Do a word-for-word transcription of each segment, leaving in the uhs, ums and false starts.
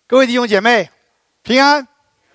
各位弟兄姐妹，平安！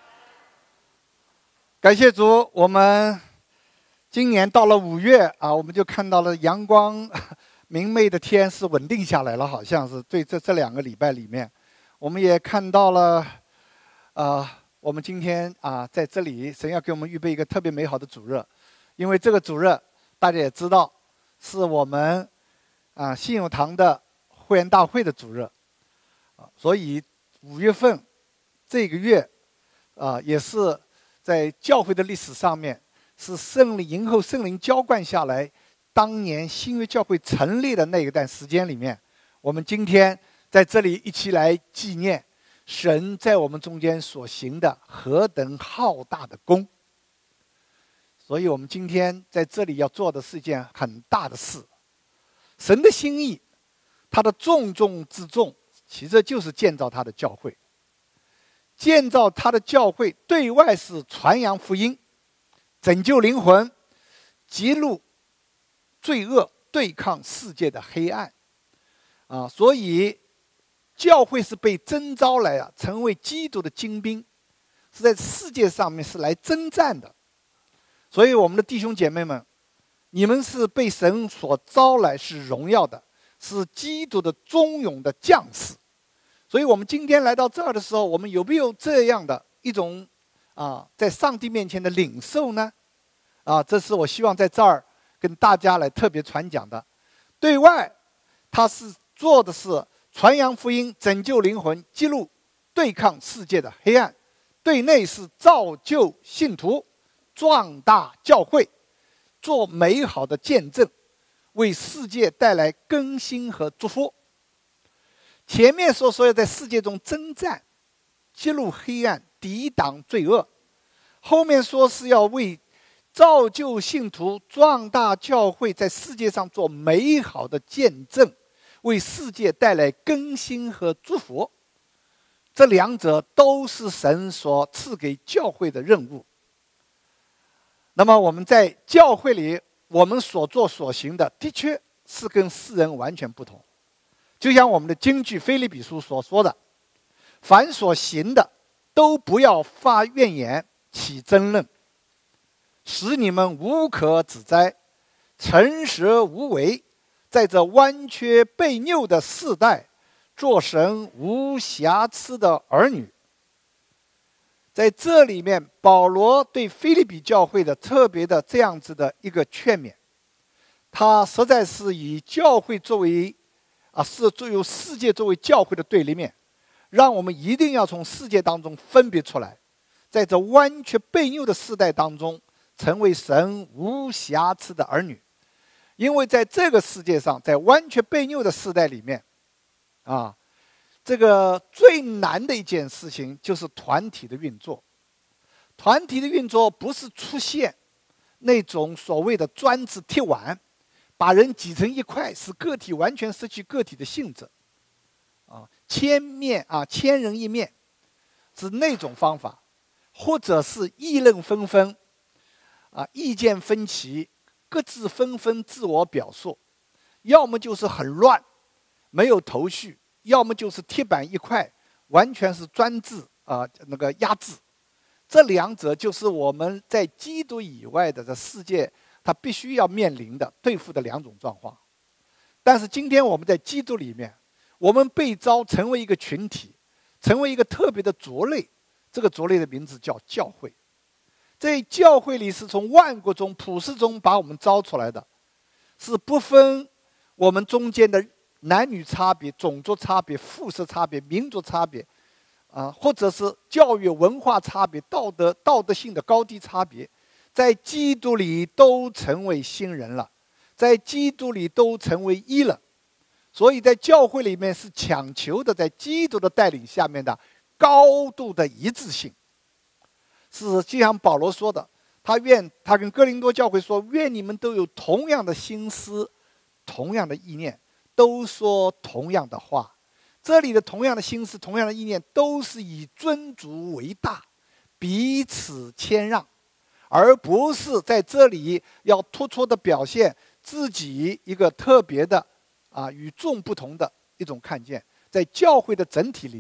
感谢主，我们今年到了五月啊，我们就看到了阳光明媚的天是稳定下来了，好像是对这这两个礼拜里面，我们也看到了，啊、呃，我们今天啊在这里，神要给我们预备一个特别美好的主日，因为这个主日大家也知道，是我们啊信友堂的会员大会的主日，啊，所以五月份这个月啊也是在教会的历史上面是圣灵迎候圣灵浇灌下来，当年新约教会成立的那一段时间里面，我们今天在这里一起来纪念神在我们中间所行的何等浩大的功。所以我们今天在这里要做的是一件很大的事，神的心意，他的重中之重，其实就是建造他的教会。建造他的教会，对外是传扬福音，拯救灵魂，揭露罪恶，对抗世界的黑暗。啊，所以教会是被征召来啊，成为基督的精兵，是在世界上面是来征战的。所以我们的弟兄姐妹们，你们是被神所招来，是荣耀的，是基督的忠勇的将士。所以我们今天来到这儿的时候，我们有没有这样的一种啊，在上帝面前的领受呢？啊，这是我希望在这儿跟大家来特别传讲的。对外，他是做的是传扬福音，拯救灵魂，记录对抗世界的黑暗；对内是造就信徒，壮大教会，做美好的见证，为世界带来更新和祝福。前面说说要在世界中征战，揭露黑暗，抵挡罪恶；后面说是要为造就信徒，壮大教会，在世界上做美好的见证，为世界带来更新和祝福。这两者都是神所赐给教会的任务。那么我们在教会里，我们所做所行的，的确是跟世人完全不同。就像我们的经句腓立比书所说的，凡所行的，都不要发怨言，起争论，使你们无可指摘，诚实无为，在这弯曲悖谬的世代，做神无瑕疵的儿女。在这里面，保罗对腓立比教会的特别的这样子的一个劝勉，他实在是以教会作为啊，是作为世界作为教会的对立面，让我们一定要从世界当中分别出来，在这弯曲悖谬的世代当中，成为神无瑕疵的儿女。因为在这个世界上，在弯曲悖谬的世代里面，啊，这个最难的一件事情就是团体的运作。团体的运作不是出现那种所谓的专制铁腕，把人挤成一块，使个体完全失去个体的性质，啊，千面啊，千人一面，是那种方法，或者是议论纷纷，啊，意见分歧，各自纷纷自我表述，要么就是很乱，没有头绪，要么就是铁板一块，完全是专制啊，那个压制。这两者就是我们在基督以外的这世界，他必须要面临的对付的两种状况。但是今天我们在基督里面，我们被召成为一个群体，成为一个特别的族类，这个族类的名字叫教会。在教会里是从万国中普世中把我们招出来的，是不分我们中间的男女差别、种族差别、肤色差别、民族差别啊，或者是教育文化差别、道德道德性的高低差别，在基督里都成为新人了，在基督里都成为一了。所以在教会里面是强求的，在基督的带领下面的高度的一致性。是就像保罗说的，他愿他跟哥林多教会说，愿你们都有同样的心思，同样的意念，都说同样的话。这里的同样的心思，同样的意念，都是以尊主为大，彼此谦让，而不是在这里要突出的表现自己一个特别的啊与众不同的一种看见。在教会的整体里面，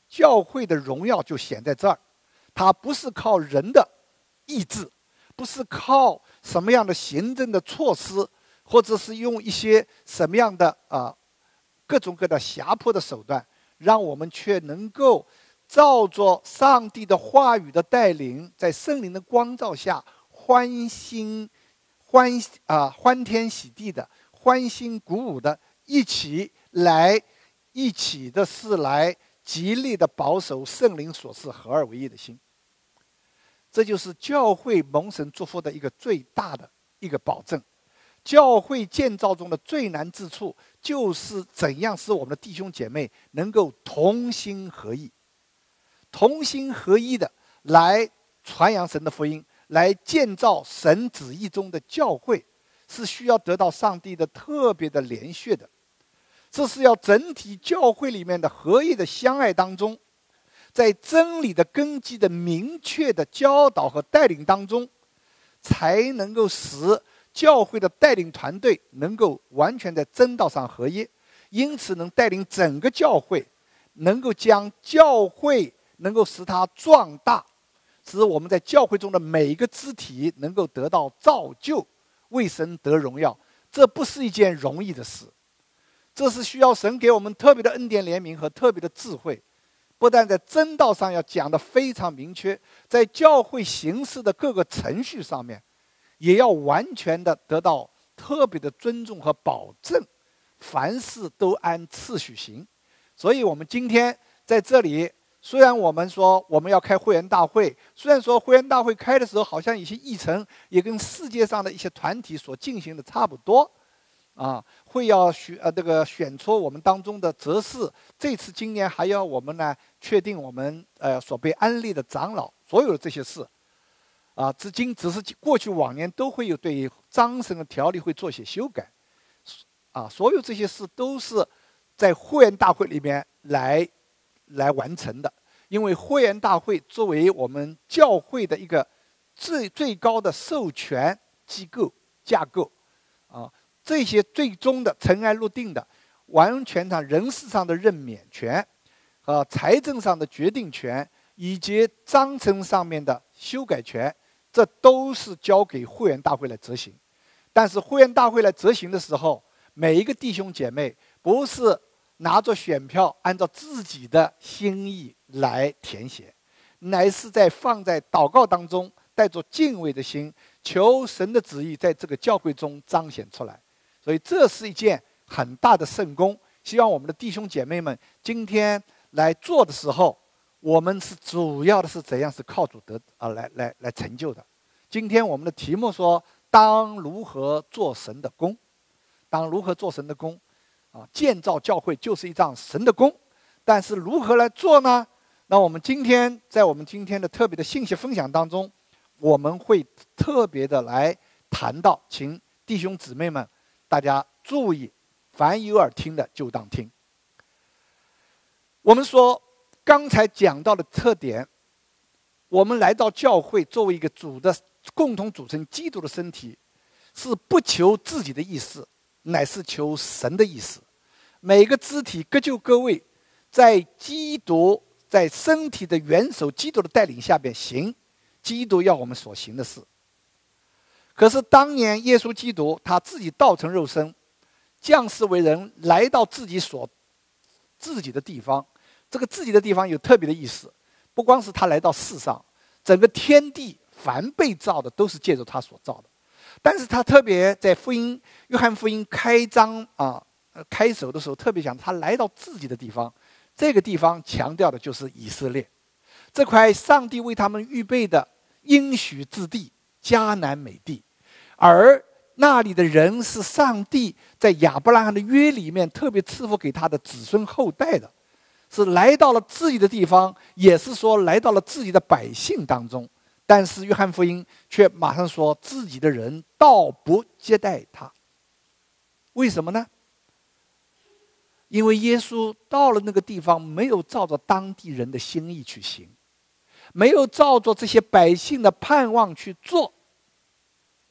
教会的荣耀就显在这儿。它不是靠人的意志，不是靠什么样的行政的措施，或者是用一些什么样的啊、呃、各种各样的胁迫的手段，让我们却能够照着上帝的话语的带领，在圣灵的光照下，欢欣欢啊、呃、欢天喜地的，欢欣鼓舞的，一起来，一起的是来极力的保守圣灵所示合二为一的心。这就是教会蒙神祝福的一个最大的一个保证。教会建造中的最难之处，就是怎样使我们的弟兄姐妹能够同心合意，同心合一的来传扬神的福音，来建造神旨意中的教会，是需要得到上帝的特别的连续的。这是要整体教会里面的合一的相爱当中，在真理的根基的明确的教导和带领当中，才能够使教会的带领团队能够完全在真道上合一，因此能带领整个教会，能够将教会能够使它壮大，使我们在教会中的每一个肢体能够得到造就，为神得荣耀。这不是一件容易的事，这是需要神给我们特别的恩典怜悯和特别的智慧。不但在真道上要讲得非常明确，在教会行事的各个程序上面，也要完全的得到特别的尊重和保证，凡事都按次序行。所以我们今天在这里，虽然我们说我们要开会员大会，虽然说会员大会开的时候好像有些议程也跟世界上的一些团体所进行的差不多啊，会要选呃这个选出我们当中的执事，这次今年还要我们呢确定我们呃所被安立的长老，所有的这些事啊，至今只是过去往年都会有对章程的条例会做些修改啊，所有这些事都是在会员大会里面来来完成的。因为会员大会作为我们教会的一个最最高的授权机构架构啊，这些最终的尘埃落定的，完全上人事上的任免权和、啊、财政上的决定权，以及章程上面的修改权，这都是交给会员大会来执行。但是会员大会来执行的时候，每一个弟兄姐妹不是拿着选票按照自己的心意来填写，乃是在放在祷告当中，带着敬畏的心，求神的旨意在这个教会中彰显出来。所以这是一件很大的圣工，希望我们的弟兄姐妹们今天来做的时候，我们是主要的是怎样是靠主得啊来来来成就的。今天我们的题目说，当如何做神的工，当如何做神的工啊，建造教会就是一场神的工，但是如何来做呢？那我们今天在我们今天的特别的信息分享当中，我们会特别的来谈到，请弟兄姊妹们大家注意，凡有耳听的就当听。我们说刚才讲到的特点，我们来到教会作为一个主的共同组成基督的身体，是不求自己的意思，乃是求神的意思。每个肢体各就各位，在基督在身体的元首基督的带领下边行基督要我们所行的事。可是当年耶稣基督他自己道成肉身，降世为人，来到自己所自己的地方。这个自己的地方有特别的意思，不光是他来到世上，整个天地凡被造的都是借着他所造的。但是他特别在福音约翰福音开章啊开首的时候特别讲，他来到自己的地方，这个地方强调的就是以色列，这块上帝为他们预备的应许之地迦南美地，而那里的人是上帝在亚伯拉罕的约里面特别赐福给他的子孙后代的，是来到了自己的地方，也是说来到了自己的百姓当中。但是约翰福音却马上说，自己的人倒不接待他。为什么呢？因为耶稣到了那个地方，没有照着当地人的心意去行，没有照着这些百姓的盼望去做。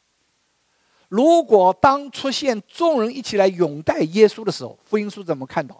如果当出现众人一起来拥戴耶稣的时候，福音书怎么看到？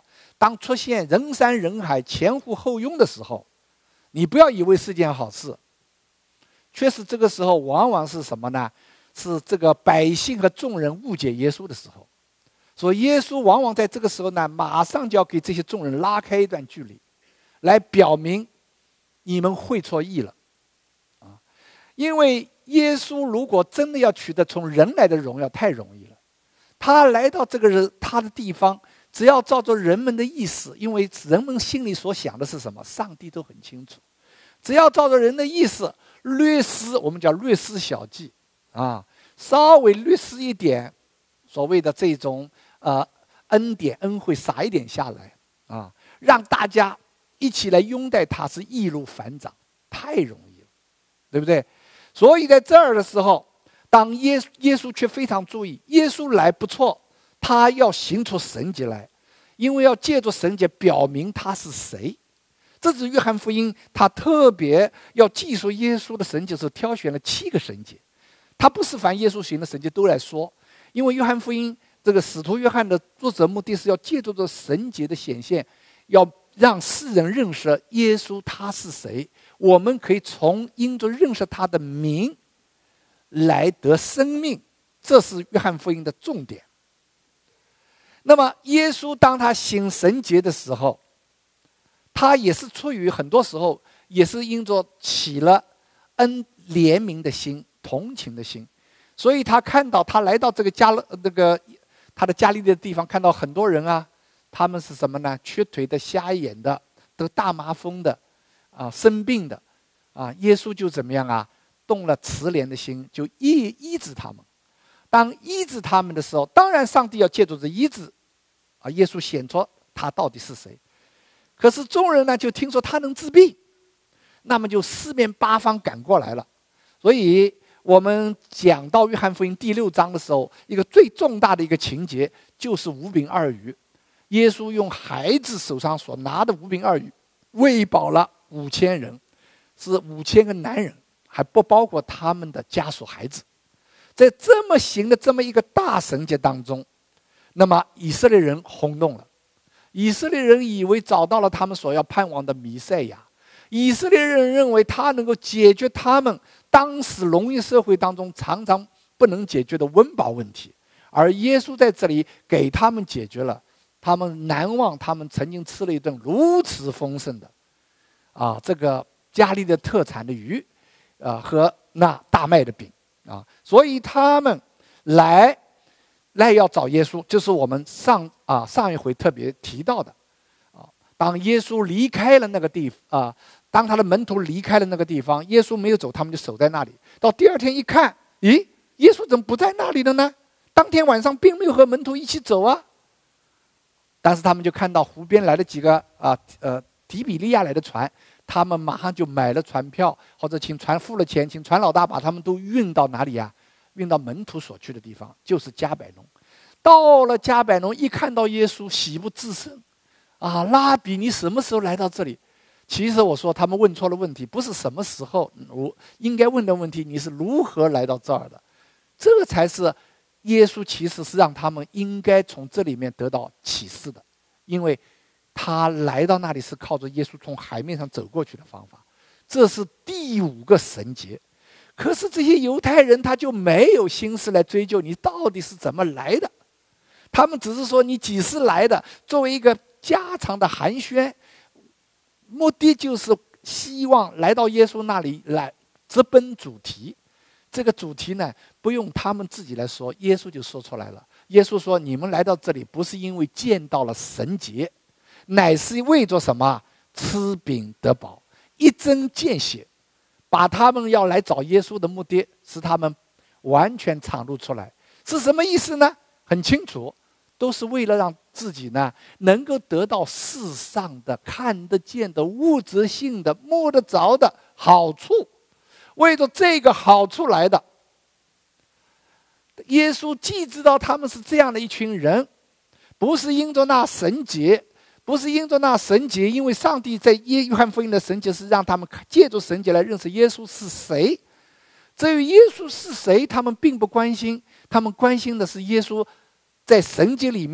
当出现人山人海、前呼后拥的时候，你不要以为是件好事。确实这个时候往往是什么呢？是这个百姓和众人误解耶稣的时候。所以耶稣往往在这个时候呢，马上就要给这些众人拉开一段距离，来表明你们会错意了啊！因为耶稣如果真的要取得从人来的荣耀，太容易了。他来到这个人他的地方，只要照着人们的意思，因为人们心里所想的是什么，上帝都很清楚。只要照着人的意思，略施，我们叫略施小计啊，稍微略施一点，所谓的这种呃恩典恩惠撒一点下来啊，让大家一起来拥戴他，是易如反掌，太容易了，对不对？所以在这儿的时候，当耶稣耶稣却非常注意，耶稣来不错，他要行出神迹来，因为要借助神迹表明他是谁。这是约翰福音他特别要记述耶稣的神迹时挑选了七个神迹，他不是凡耶稣行的神迹都来说，因为约翰福音这个使徒约翰的作者目的是要借助这神迹的显现，要让世人认识耶稣他是谁，我们可以从因着认识他的名来得生命，这是约翰福音的重点。那么耶稣当他行神迹的时候，他也是出于很多时候也是因着起了恩怜悯的心、同情的心，所以他看到他来到这个加勒那个他的加利利的地方，看到很多人啊，他们是什么呢？瘸腿的、瞎眼的、得大麻风的啊、生病的啊，耶稣就怎么样啊？动了慈怜的心，就医医治他们。当医治他们的时候，当然上帝要借助这医治啊，耶稣显出他到底是谁。可是众人呢，就听说他能治病，那么就四面八方赶过来了。所以我们讲到约翰福音第六章的时候，一个最重大的一个情节就是五饼二鱼，耶稣用孩子手上所拿的五饼二鱼喂饱了五千人，是五千个男人，还不包括他们的家属孩子。在这么行的这么一个大神迹当中，那么以色列人轰动了。以色列人以为找到了他们所要盼望的弥赛亚，以色列人认为他能够解决他们当时农业社会当中常常不能解决的温饱问题，而耶稣在这里给他们解决了，他们难忘他们曾经吃了一顿如此丰盛的啊，这个家里的特产的鱼啊和那大麦的饼啊，所以他们来来要找耶稣，就是我们上啊上一回特别提到的啊。当耶稣离开了那个地啊，当他的门徒离开了那个地方，耶稣没有走，他们就守在那里。到第二天一看，咦，耶稣怎么不在那里了呢？当天晚上并没有和门徒一起走啊。但是他们就看到湖边来了几个啊呃底比利亚来的船，他们马上就买了船票，或者请船付了钱，请船老大把他们都运到哪里呀？运到门徒所去的地方，就是加百农。到了加百农，一看到耶稣，喜不自胜啊！拉比，你什么时候来到这里？其实我说他们问错了问题，不是什么时候，我应该问的问题，你是如何来到这儿的？这个才是耶稣其实是让他们应该从这里面得到启示的，因为他来到那里是靠着耶稣从海面上走过去的方法，这是第五个神节。可是这些犹太人他就没有心思来追究你到底是怎么来的，他们只是说你几时来的，作为一个家常的寒暄，目的就是希望来到耶稣那里来直奔主题。这个主题呢，不用他们自己来说，耶稣就说出来了。耶稣说，你们来到这里不是因为见到了神节，乃是为着什么？吃饼得饱，一针见血，把他们要来找耶稣的目的是他们完全敞露出来。是什么意思呢？很清楚，都是为了让自己呢能够得到世上的看得见的物质性的摸得着的好处，为着这个好处来的。耶稣既知道他们是这样的一群人，不是因着那神节，不是因着那神节，因为上帝在约翰福音的神节是让他们借助神节来认识耶稣是谁。至于耶稣是谁，他们并不关心，他们关心的是耶稣在神节里面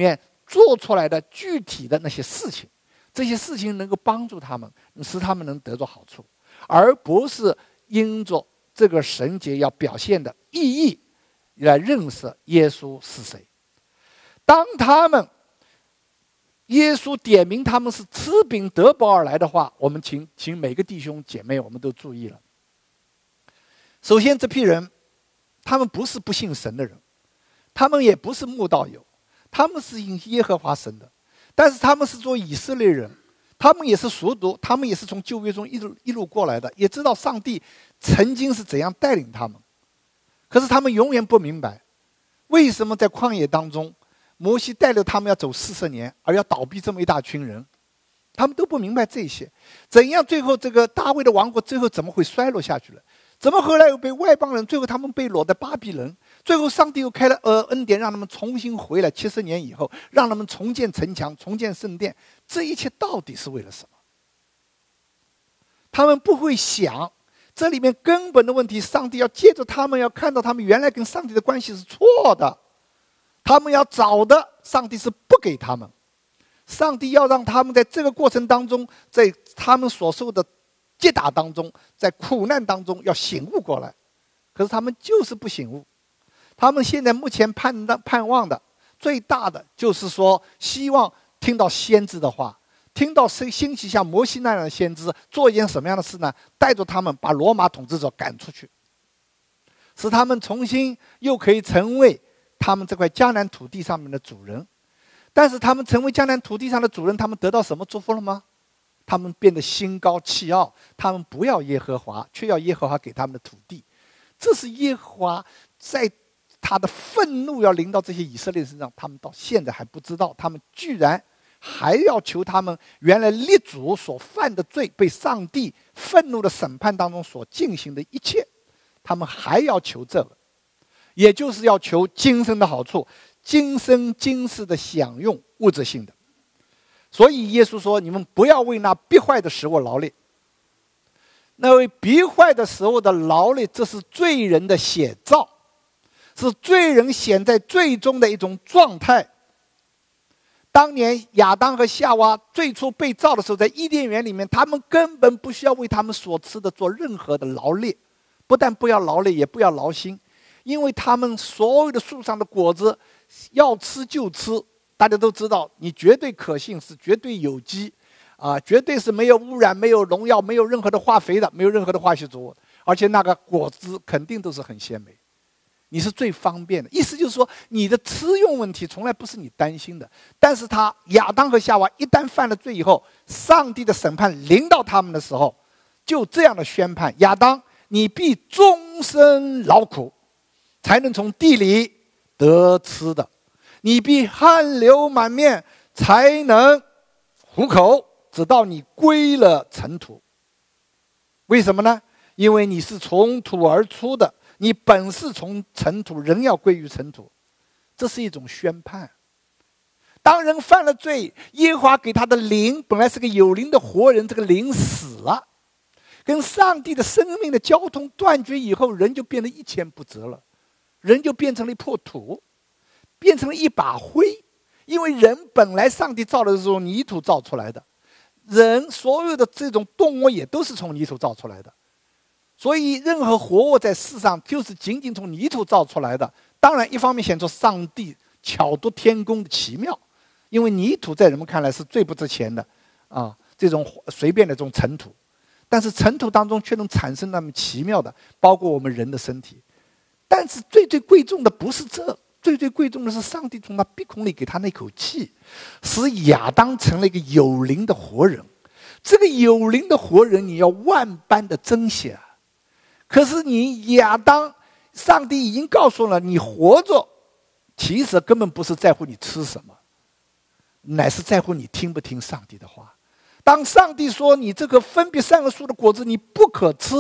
做出来的具体的那些事情，这些事情能够帮助他们，使他们能得着好处，而不是因着这个神节要表现的意义来认识耶稣是谁。当他们耶稣点名他们是吃饼得饱而来的话，我们请请每个弟兄姐妹我们都注意了。首先，这批人他们不是不信神的人，他们也不是慕道友，他们是信耶和华神的，但是他们是做以色列人，他们也是熟读，他们也是从旧约中一路一路过来的，也知道上帝曾经是怎样带领他们。可是他们永远不明白，为什么在旷野当中，摩西带着他们要走四十年，而要倒闭这么一大群人，他们都不明白这些。怎样最后这个大卫的王国最后怎么会衰落下去了？怎么后来又被外邦人，最后他们被掳在巴比伦，最后上帝又开了呃恩典，让他们重新回来。七十年以后，让他们重建城墙，重建圣殿，这一切到底是为了什么？他们不会想这里面根本的问题，上帝要借着他们，要看到他们原来跟上帝的关系是错的，他们要找的上帝是不给他们，上帝要让他们在这个过程当中，在他们所受的击打当中，在苦难当中要醒悟过来。可是他们就是不醒悟，他们现在目前盼盼望的最大的就是说，希望听到先知的话，听到谁兴起像摩西那样的先知做一件什么样的事呢？带着他们把罗马统治者赶出去，使他们重新又可以成为他们这块迦南土地上面的主人。但是他们成为迦南土地上的主人，他们得到什么祝福了吗？他们变得心高气傲，他们不要耶和华，却要耶和华给他们的土地。这是耶和华在他的愤怒要临到这些以色列人身上，他们到现在还不知道，他们居然还要求他们原来列祖所犯的罪，被上帝愤怒的审判当中所进行的一切，他们还要求这个，也就是要求今生的好处，今生今世的享用，物质性的。所以耶稣说，你们不要为那必坏的食物劳累。那为必坏的食物的劳累，这是罪人的写照，是罪人显在最终的一种状态。当年亚当和夏娃最初被造的时候，在伊甸园里面，他们根本不需要为他们所吃的做任何的劳累，不但不要劳累，也不要劳心，因为他们所有的树上的果子要吃就吃。大家都知道，你绝对可信，是绝对有机，啊，绝对是没有污染、没有农药、没有任何的化肥的，没有任何的化学作物，而且那个果子肯定都是很鲜美。你是最方便的，意思就是说，你的吃用问题从来不是你担心的。但是他亚当和夏娃一旦犯了罪以后，上帝的审判临到他们的时候，就这样的宣判：亚当，你必终身劳苦，才能从地里得吃的。你必汗流满面，才能糊口，直到你归了尘土。为什么呢？因为你是从土而出的，你本是从尘土，人要归于尘土。这是一种宣判。当人犯了罪，耶和华给他的灵本来是个有灵的活人，这个灵死了，跟上帝的生命的交通断绝以后，人就变得一钱不值了，人就变成了一破土，变成了一把灰。因为人本来上帝造的时候泥土造出来的，人所有的这种动物也都是从泥土造出来的，所以任何活物在世上就是仅仅从泥土造出来的。当然一方面显出上帝巧夺天工的奇妙，因为泥土在人们看来是最不值钱的啊，这种随便的这种尘土，但是尘土当中却能产生那么奇妙的，包括我们人的身体。但是最最贵重的不是这，最最贵重的是上帝从他鼻孔里给他那口气，使亚当成了一个有灵的活人。这个有灵的活人你要万般的珍惜啊！可是你亚当，上帝已经告诉了你活着，其实根本不是在乎你吃什么，乃是在乎你听不听上帝的话。当上帝说你这个分别善恶树的果子你不可吃，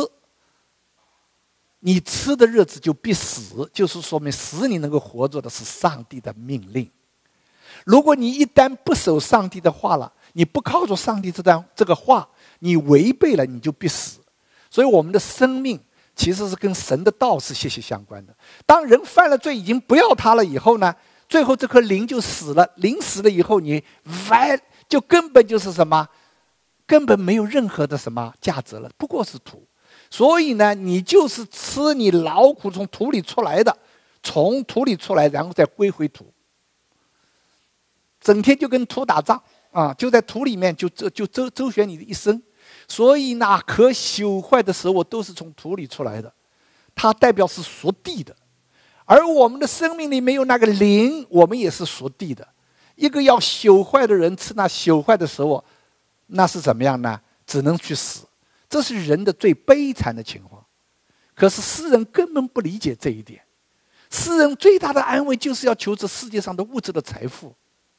你吃的日子就必死，就是说明使你能够活着的是上帝的命令。如果你一旦不守上帝的话了，你不靠着上帝这段这个话，你违背了，你就必死。所以我们的生命其实是跟神的道是息息相关的。当人犯了罪，已经不要他了以后呢， 最后这颗灵就死了。灵死了以后，你完就根本就是什么？根本没有任何的什么价值了，不过是土。所以呢，你就是吃你劳苦从土里出来的，从土里出来，然后再归回土。整天就跟土打仗啊，就在土里面就就就周周旋你的一生。所以那可朽坏的食物都是从土里出来的，它代表是属地的。而我们的生命里没有那个灵，我们也是属地的。一个要朽坏的人吃那朽坏的食物，那是怎么样呢？只能去死。这是人的最悲惨的情况。可是诗人根本不理解这一点。诗人最大的安慰就是要求这世界上的物质的财富。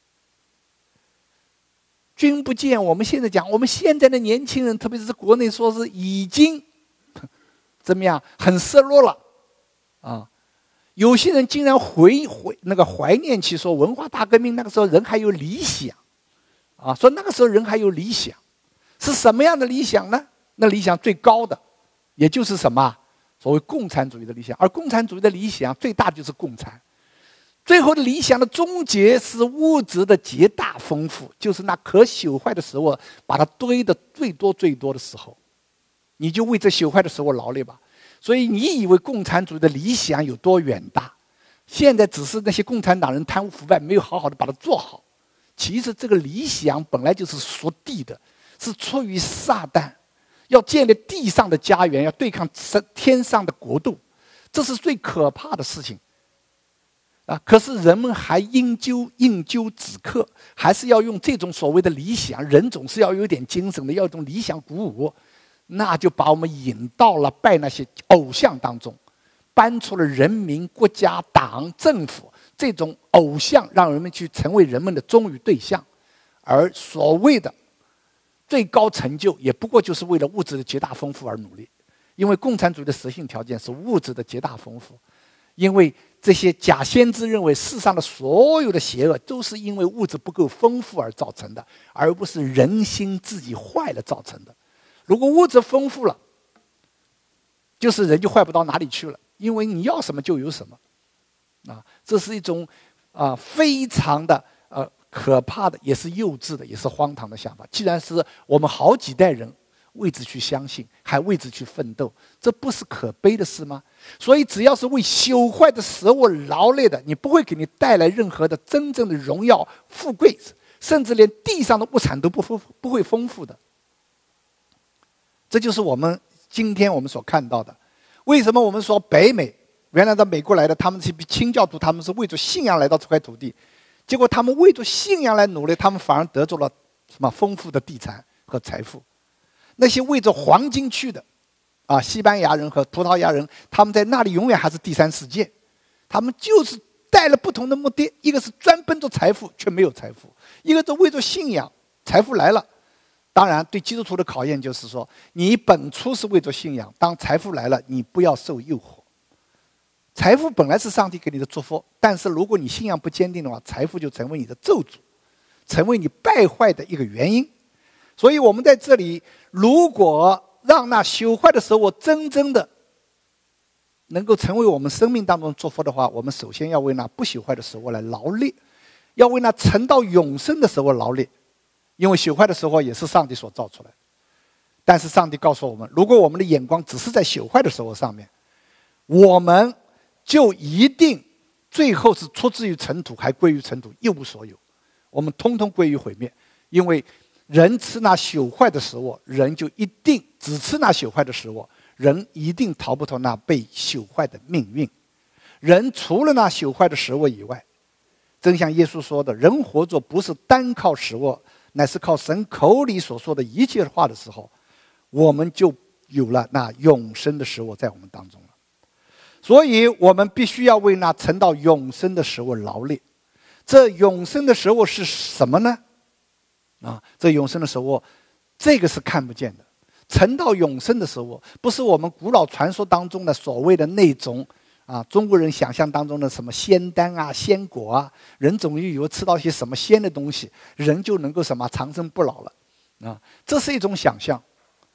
君不见，我们现在讲，我们现在的年轻人，特别是国内，说是已经怎么样，很失落了啊。有些人竟然回回那个怀念起说文化大革命那个时候人还有理想啊，说那个时候人还有理想，是什么样的理想呢？那理想最高的，也就是什么所谓共产主义的理想。而共产主义的理想最大就是共产。最后的理想的终结是物质的极大丰富，就是那可朽坏的食物把它堆得最多最多的时候，你就为这朽坏的食物劳累吧。所以你以为共产主义的理想有多远大，现在只是那些共产党人贪污腐败，没有好好的把它做好。其实这个理想本来就是属地的，是出于撒旦，要建立地上的家园，要对抗天上的国度，这是最可怕的事情啊！可是人们还应究应究止渴，还是要用这种所谓的理想，人总是要有点精神的，要有一种理想鼓舞，那就把我们引到了拜那些偶像当中，搬出了人民、国家、党、政府这种偶像，让人们去成为人们的忠于对象，而所谓的最高成就，也不过就是为了物质的极大丰富而努力。因为共产主义的实性条件是物质的极大丰富，因为这些假先知认为世上的所有的邪恶都是因为物质不够丰富而造成的，而不是人心自己坏了造成的。如果物质丰富了，就是人就坏不到哪里去了，因为你要什么就有什么啊，这是一种啊非常的呃可怕的，也是幼稚的，也是荒唐的想法。既然是我们好几代人为之去相信，还为之去奋斗，这不是可悲的事吗？所以只要是为朽坏的食物劳累的，你不会给你带来任何的真正的荣耀富贵，甚至连地上的物产都不丰不会丰富的。这就是我们今天我们所看到的。为什么我们说北美原来到美国来的，他们是清教徒，他们是为着信仰来到这块土地，结果他们为着信仰来努力，他们反而得着了什么丰富的地产和财富。那些为着黄金去的啊，西班牙人和葡萄牙人，他们在那里永远还是第三世界，他们就是带了不同的目的，一个是专奔着财富却没有财富，一个是为着信仰，财富来了。当然对基督徒的考验就是说，你本初是为着信仰，当财富来了，你不要受诱惑。财富本来是上帝给你的祝福，但是如果你信仰不坚定的话，财富就成为你的咒诅，成为你败坏的一个原因。所以我们在这里，如果让那朽坏的食物真正的能够成为我们生命当中的祝福的话，我们首先要为那不朽坏的食物来劳力，要为那存到永生的食物劳力。因为朽坏的食物也是上帝所造出来的，但是上帝告诉我们，如果我们的眼光只是在朽坏的食物上面，我们就一定最后是出自于尘土，还归于尘土，一无所有，我们通通归于毁灭。因为人吃那朽坏的食物，人就一定只吃那朽坏的食物，人一定逃不脱那被朽坏的命运。人除了那朽坏的食物以外，正像耶稣说的，人活着不是单靠食物，乃是靠神口里所说的一切话的时候，我们就有了那永生的食物在我们当中了。所以我们必须要为那存到永生的食物劳力。这永生的食物是什么呢？啊，这永生的食物，这个是看不见的。存到永生的食物，不是我们古老传说当中的所谓的那种啊，中国人想象当中的什么仙丹啊、仙果啊，人总以为吃到一些什么仙的东西，人就能够什么长生不老了啊，这是一种想象。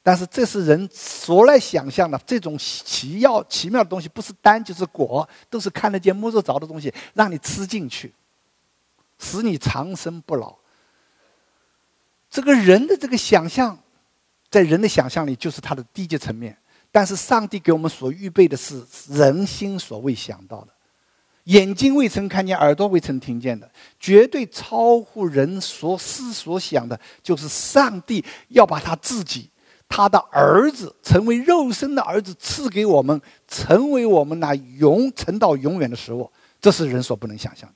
但是这是人所来想象的这种奇妙奇妙的东西，不是单就是果，都是看得见摸得着的东西，让你吃进去，使你长生不老。这个人的这个想象，在人的想象里就是他的低级层面，但是上帝给我们所预备的是人心所未想到的，眼睛未曾看见，耳朵未曾听见的，绝对超乎人所思所想的，就是上帝要把他自己他的儿子成为肉身的儿子赐给我们，成为我们那永存到永远的食物，这是人所不能想象的。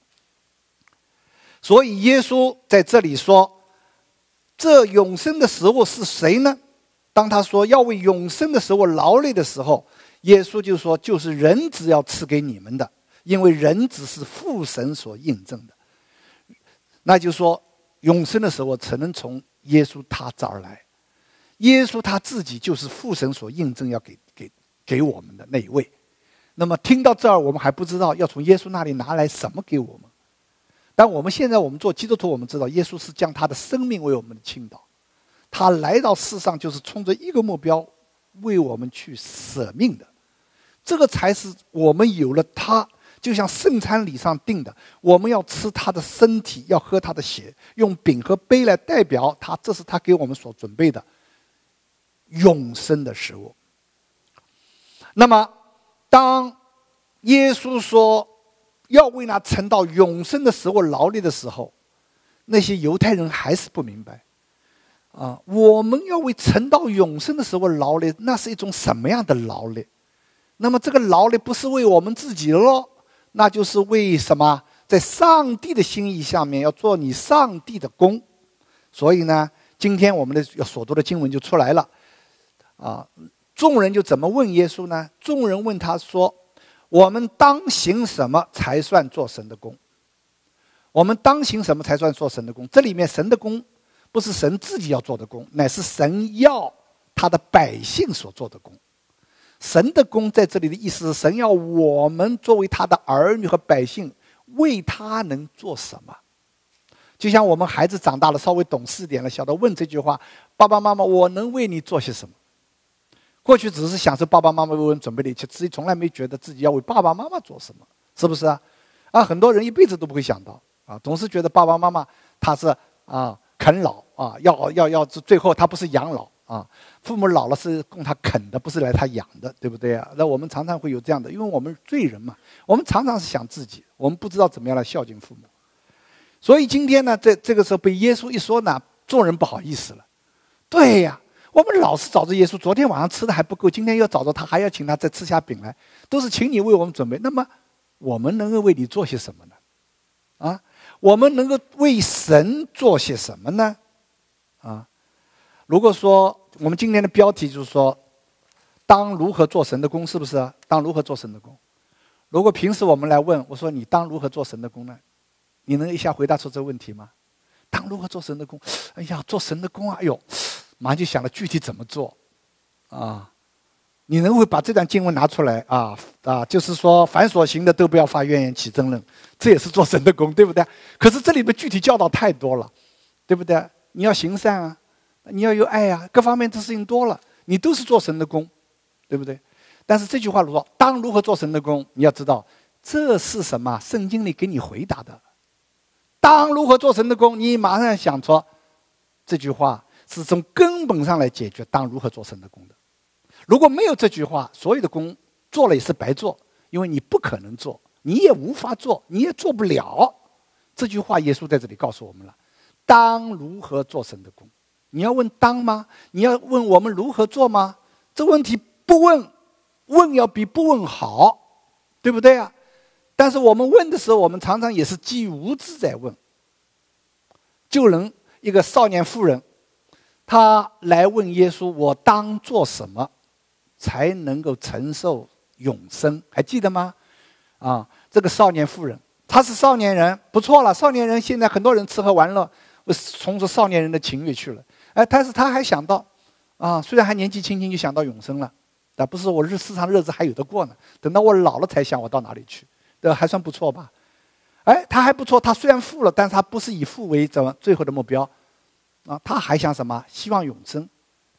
所以耶稣在这里说，这永生的食物是谁呢？当他说要为永生的食物劳累的时候，耶稣就说就是人子要赐给你们的，因为人子是父神所印证的。那就是说永生的食物只能从耶稣他这儿来，耶稣他自己就是父神所印证要给给给我们的那一位。那么听到这儿，我们还不知道要从耶稣那里拿来什么给我们。但我们现在我们做基督徒，我们知道耶稣是将他的生命为我们的倾倒，他来到世上就是冲着一个目标，为我们去舍命的。这个才是我们有了他，就像圣餐礼上定的，我们要吃他的身体，要喝他的血，用饼和杯来代表他，这是他给我们所准备的永生的食物。那么当耶稣说要为那盛到永生的食物劳力的时候，那些犹太人还是不明白啊！我们要为盛到永生的食物劳力，那是一种什么样的劳力？那么这个劳力不是为我们自己咯，那就是为什么？在上帝的心意下面要做你上帝的工。所以呢，今天我们的所读的经文就出来了啊！众人就怎么问耶稣呢？众人问他说，我们当行什么才算做神的工？我们当行什么才算做神的工？这里面神的工不是神自己要做的工，乃是神要他的百姓所做的工。神的工在这里的意思是，神要我们作为他的儿女和百姓，为他能做什么？就像我们孩子长大了，稍微懂事一点了，晓得问这句话：爸爸妈妈，我能为你做些什么？过去只是享受爸爸妈妈为我们准备的一切，自己从来没觉得自己要为爸爸妈妈做什么，是不是啊？啊，很多人一辈子都不会想到啊，总是觉得爸爸妈妈他是啊啃老啊，要要要，最后他不是养老啊，父母老了是供他啃的，不是来他养的，对不对啊？那我们常常会有这样的，因为我们罪人嘛，我们常常是想自己，我们不知道怎么样来孝敬父母。所以今天呢，在这个时候被耶稣一说呢，众人不好意思了。对呀，我们老是找着耶稣，昨天晚上吃的还不够，今天又找着他，还要请他再吃下饼来，都是请你为我们准备。那么我们能够为你做些什么呢？啊，我们能够为神做些什么呢？啊，如果说我们今天的标题就是说，当如何做神的工，是不是啊？当如何做神的工？如果平时我们来问我说，你当如何做神的工呢？你能一下回答出这个问题吗？当如何做神的工？哎呀，做神的工啊，哎呦，马上就想了具体怎么做啊？你能会把这段经文拿出来啊啊？就是说，凡所行的都不要发怨言起争论，这也是做神的工，对不对？可是这里面具体教导太多了，对不对？你要行善啊，你要有爱啊，各方面的事情多了，你都是做神的工，对不对？但是这句话如说，当如何做神的工？你要知道，这是什么？圣经里给你回答的。当如何做神的工？你马上想说，这句话是从根本上来解决当如何做神的工的。如果没有这句话，所有的工做了也是白做，因为你不可能做，你也无法做，你也做不了。这句话耶稣在这里告诉我们了，当如何做神的工？你要问当吗？你要问我们如何做吗？这问题不问，问要比不问好，对不对啊？但是我们问的时候，我们常常也是基于无知在问。就能一个少年妇人，她来问耶稣：“我当做什么才能够承受永生？”还记得吗？啊，这个少年妇人，她是少年人，不错了。少年人现在很多人吃喝玩乐，从事少年人的情欲去了。哎，但是他还想到，啊，虽然还年纪轻轻就想到永生了，但不是我日世上日子还有得过呢。等到我老了才想我到哪里去。这还算不错吧？哎，他还不错。他虽然富了，但是他不是以富为怎么最后的目标啊？他还想什么？希望永生。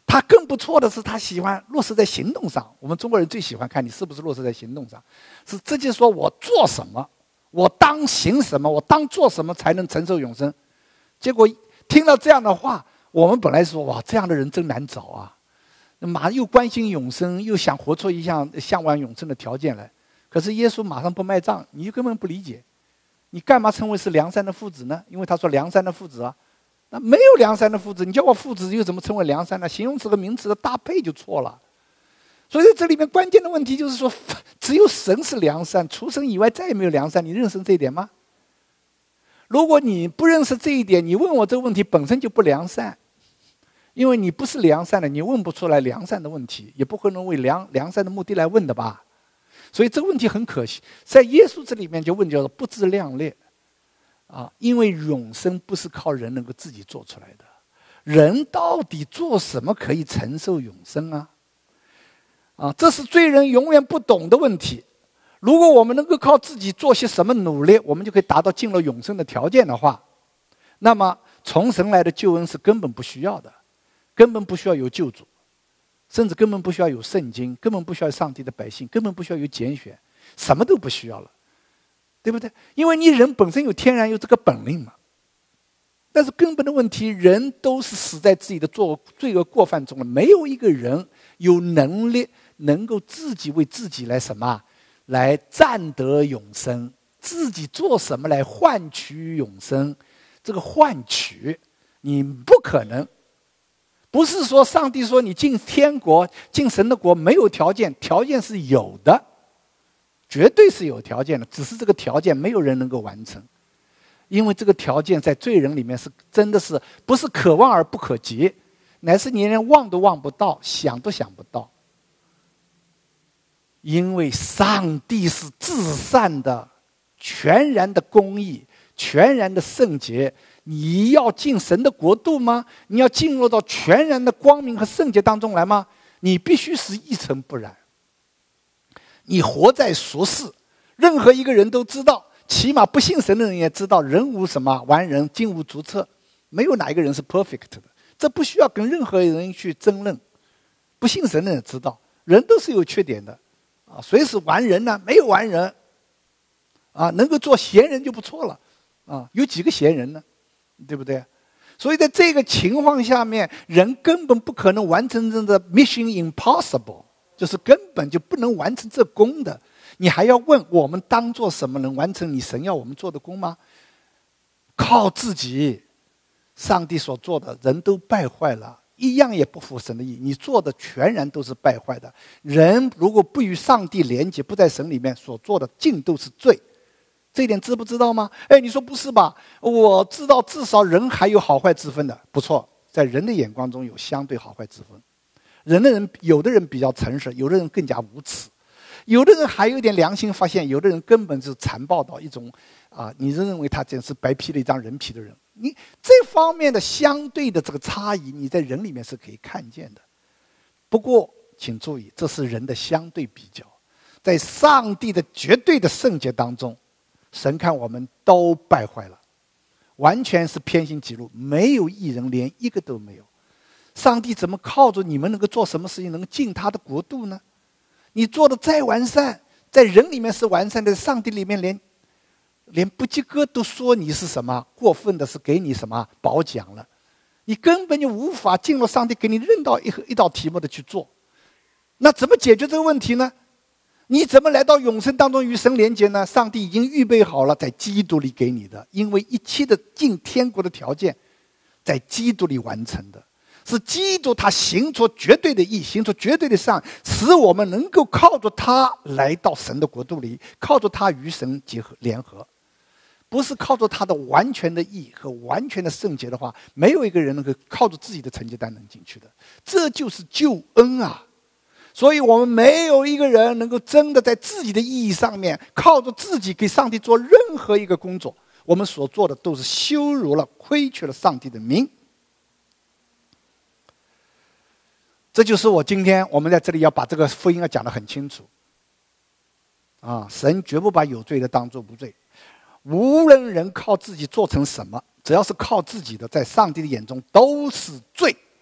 他更不错的是，他喜欢落实在行动上。我们中国人最喜欢看你是不是落实在行动上，是直接说我做什么，我当行什么，我当做什么才能承受永生。结果听到这样的话，我们本来说哇，这样的人真难找啊。马上又关心永生，又想活出一项向往永生的条件来。可是耶稣马上不卖账，你就根本不理解，你干嘛称为是良善的父子呢？因为他说良善的父子啊，那没有良善的父子，你叫我父子又怎么称为良善呢？形容词和名词的搭配就错了。所以这里面关键的问题就是说，只有神是良善，除神以外再也没有良善。你认识这一点吗？如果你不认识这一点，你问我这个问题本身就不良善。因为你不是良善的，你问不出来良善的问题，也不会能为良良善的目的来问的吧。所以这个问题很可惜，在耶稣这里面就问叫做不自量力啊，因为永生不是靠人能够自己做出来的。人到底做什么可以承受永生啊？啊，这是罪人永远不懂的问题。如果我们能够靠自己做些什么努力，我们就可以达到进入永生的条件的话，那么从神来的救恩是根本不需要的。根本不需要有救主，甚至根本不需要有圣经，根本不需要上帝的百姓，根本不需要有拣选，什么都不需要了，对不对？因为你人本身有天然有这个本领嘛。但是根本的问题，人都是死在自己的罪罪恶过犯中了，没有一个人有能力能够自己为自己来什么，来占得永生，自己做什么来换取永生？这个换取，你不可能。不是说上帝说你进天国进神的国没有条件，条件是有的，绝对是有条件的，只是这个条件没有人能够完成。因为这个条件在罪人里面是真的是不是可望而不可及，乃是你连望都望不到，想都想不到。因为上帝是至善的，全然的公义，全然的圣洁。你要进神的国度吗？你要进入到全然的光明和圣洁当中来吗？你必须是一尘不染。你活在俗世，任何一个人都知道，起码不信神的人也知道，人无什么完人，金无足赤，没有哪一个人是 perfect 的，这不需要跟任何人去争论。不信神的人也知道，人都是有缺点的啊，谁是完人呢？没有完人啊，能够做贤人就不错了啊，有几个贤人呢？对不对？所以在这个情况下面，人根本不可能完成这个 mission impossible， 就是根本就不能完成这功的。你还要问我们当做什么能完成你神要我们做的功吗？靠自己，上帝所做的人都败坏了，一样也不符神的意。你做的全然都是败坏的。人如果不与上帝连接，不在神里面所做的尽都是罪。这一点知不知道吗？哎，你说不是吧？我知道，至少人还有好坏之分的。不错，在人的眼光中有相对好坏之分。人的人，有的人比较诚实，有的人更加无耻，有的人还有点良心发现，有的人根本是残暴到一种啊，你认为他真是白披了一张人皮的人。你这方面的相对的这个差异，你在人里面是可以看见的。不过，请注意，这是人的相对比较，在上帝的绝对的圣洁当中。神看我们都败坏了，完全是偏行己路，没有一人，连一个都没有。上帝怎么靠着你们能够做什么事情能进他的国度呢？你做的再完善，在人里面是完善的，上帝里面连连不及格都说你是什么过分的，是给你什么褒奖了，你根本就无法进入上帝给你认到一一道题目的去做。那怎么解决这个问题呢？你怎么来到永生当中与神连接呢？上帝已经预备好了，在基督里给你的，因为一切的进天国的条件在基督里完成的，是基督他行出绝对的义，行出绝对的善，使我们能够靠着他来到神的国度里，靠着他与神结合联合。不是靠着他的完全的义和完全的圣洁的话，没有一个人能够靠着自己的成绩单能进去的。这就是救恩啊！所以我们没有一个人能够真的在自己的意义上面靠着自己给上帝做任何一个工作，我们所做的都是羞辱了亏缺了上帝的名。这就是我今天我们在这里要把这个福音要讲得很清楚啊！神绝不把有罪的当作无罪，无论人靠自己做成什么，只要是靠自己的，在上帝的眼中都是罪。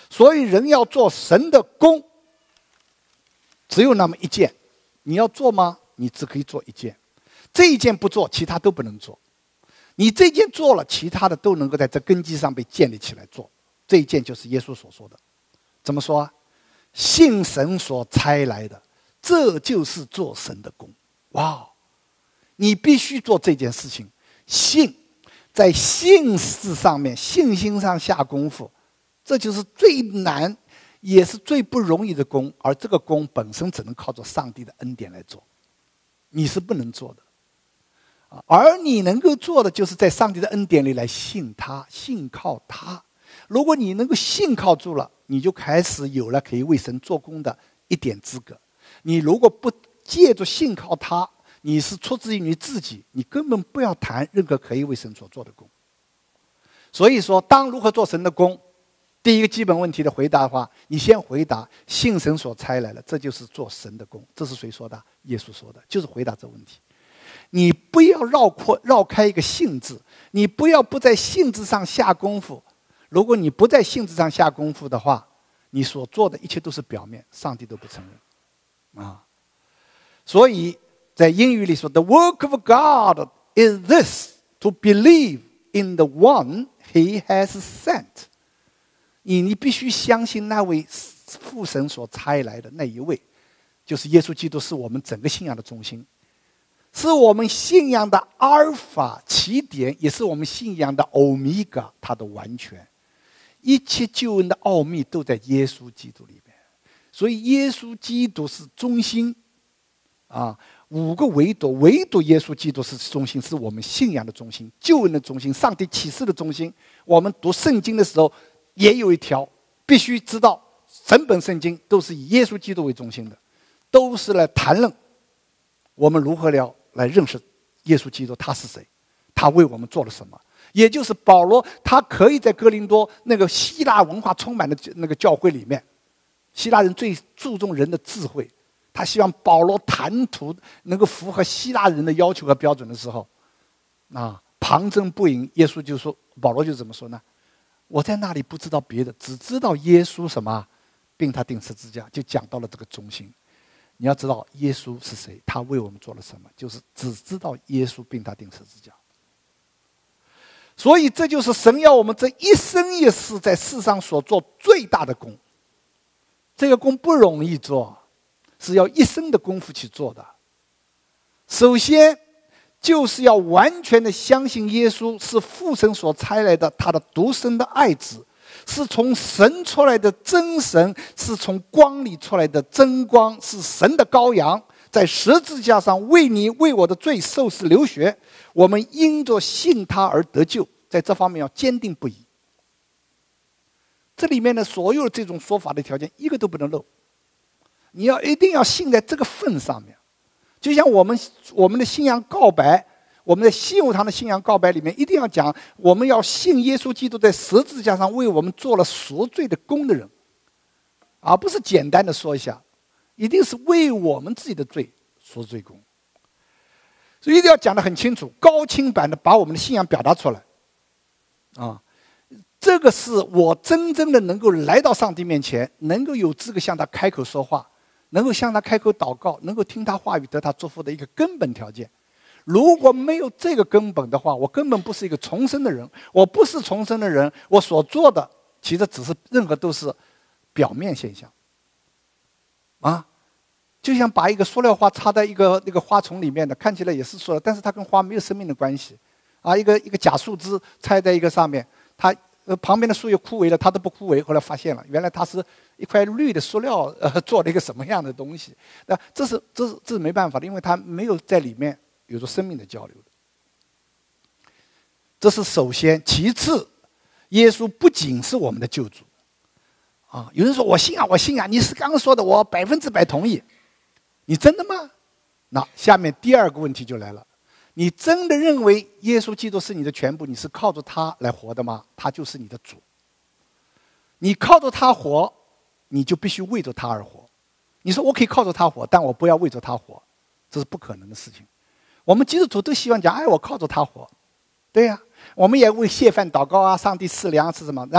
所以人要做神的工，只有那么一件。你要做吗？你只可以做一件。这一件不做，其他都不能做。你这件做了，其他的都能够在这根基上被建立起来做。这一件就是耶稣所说的。怎么说啊？信神所差来的，这就是做神的工。哇，你必须做这件事情。信，在信事上面，信心上下功夫，这就是最难也是最不容易的工。而这个工本身只能靠着上帝的恩典来做，你是不能做的。而你能够做的，就是在上帝的恩典里来信他，信靠他。如果你能够信靠住了，你就开始有了可以为神做工的一点资格。你如果不借着信靠他，你是出自于你自己，你根本不要谈任何可以为神所做的工。所以说，当如何做神的工，第一个基本问题的回答的话，你先回答信神所差来了，这就是做神的工。这是谁说的？耶稣说的，就是回答这个问题。你不要绕扩绕开一个信字，你不要不在信字上下功夫。如果你不在信字上下功夫的话，你所做的一切都是表面，上帝都不承认啊。所以在英语里说 ，The work of God is this, to believe in the one He has sent。你你必须相信那位父神所差来的那一位，就是耶稣基督，是我们整个信仰的中心。是我们信仰的阿尔法起点，也是我们信仰的欧米伽，它的完全。一切救恩的奥秘都在耶稣基督里面，所以耶稣基督是中心啊。五个维度，唯独耶稣基督是中心，是我们信仰的中心，救恩的中心，上帝启示的中心。我们读圣经的时候也有一条，必须知道整本圣经都是以耶稣基督为中心的，都是来谈论我们如何了来认识耶稣基督，他是谁，他为我们做了什么。也就是保罗，他可以在哥林多那个希腊文化充满的那个教会里面，希腊人最注重人的智慧，他希望保罗谈吐能够符合希腊人的要求和标准的时候，啊，旁征不迎。耶稣就说，保罗就怎么说呢？我在那里不知道别的，只知道耶稣什么，并他钉十字架，就讲到了这个中心。你要知道耶稣是谁，他为我们做了什么，就是只知道耶稣并他钉十字架。所以这就是神要我们这一生一世在世上所做最大的功。这个功不容易做，是要一生的功夫去做的。首先就是要完全的相信耶稣是父神所差来的，他的独生的爱子，是从神出来的真神，是从光里出来的真光，是神的羔羊，在十字架上为你为我的罪受死流血。我们因着信他而得救，在这方面要坚定不移。这里面的所有这种说法的条件一个都不能漏，你要一定要信在这个份上面。就像我们我们的信仰告白，我们在信友堂的信仰告白里面一定要讲，我们要信耶稣基督在十字架上为我们做了赎罪的功的人，而不是简单的说一下，一定是为我们自己的罪赎罪功。所以一定要讲得很清楚，高清版的把我们的信仰表达出来啊。这个是我真正的能够来到上帝面前，能够有资格向他开口说话，能够向他开口祷告，能够听他话语得他祝福的一个根本条件。如果没有这个根本的话，我根本不是一个重生的人。我不是重生的人，我所做的其实只是任何都是表面现象啊。就像把一个塑料花插在一个那个花丛里面的，看起来也是塑料，但是它跟花没有生命的关系啊。一个一个假树枝插在一个上面，它呃旁边的树叶枯萎了，它都不枯萎。后来发现了，原来它是一块绿的塑料呃做了一个什么样的东西。那这是这是这是没办法的，因为它没有在里面有着生命的交流的。这是首先，其次，耶稣不仅是我们的救主啊。有人说我信啊，我信啊，你是刚刚说的，我百分之百同意。你真的吗？那下面第二个问题就来了，你真的认为耶稣基督是你的全部，你是靠着他来活的吗？他就是你的主。你靠着他活，你就必须为着他而活。你说我可以靠着他活，但我不要为着他活，这是不可能的事情。我们基督徒都希望讲，哎，我靠着他活。对呀、啊，我们也为谢饭祷告啊，上帝赐粮是什么？然后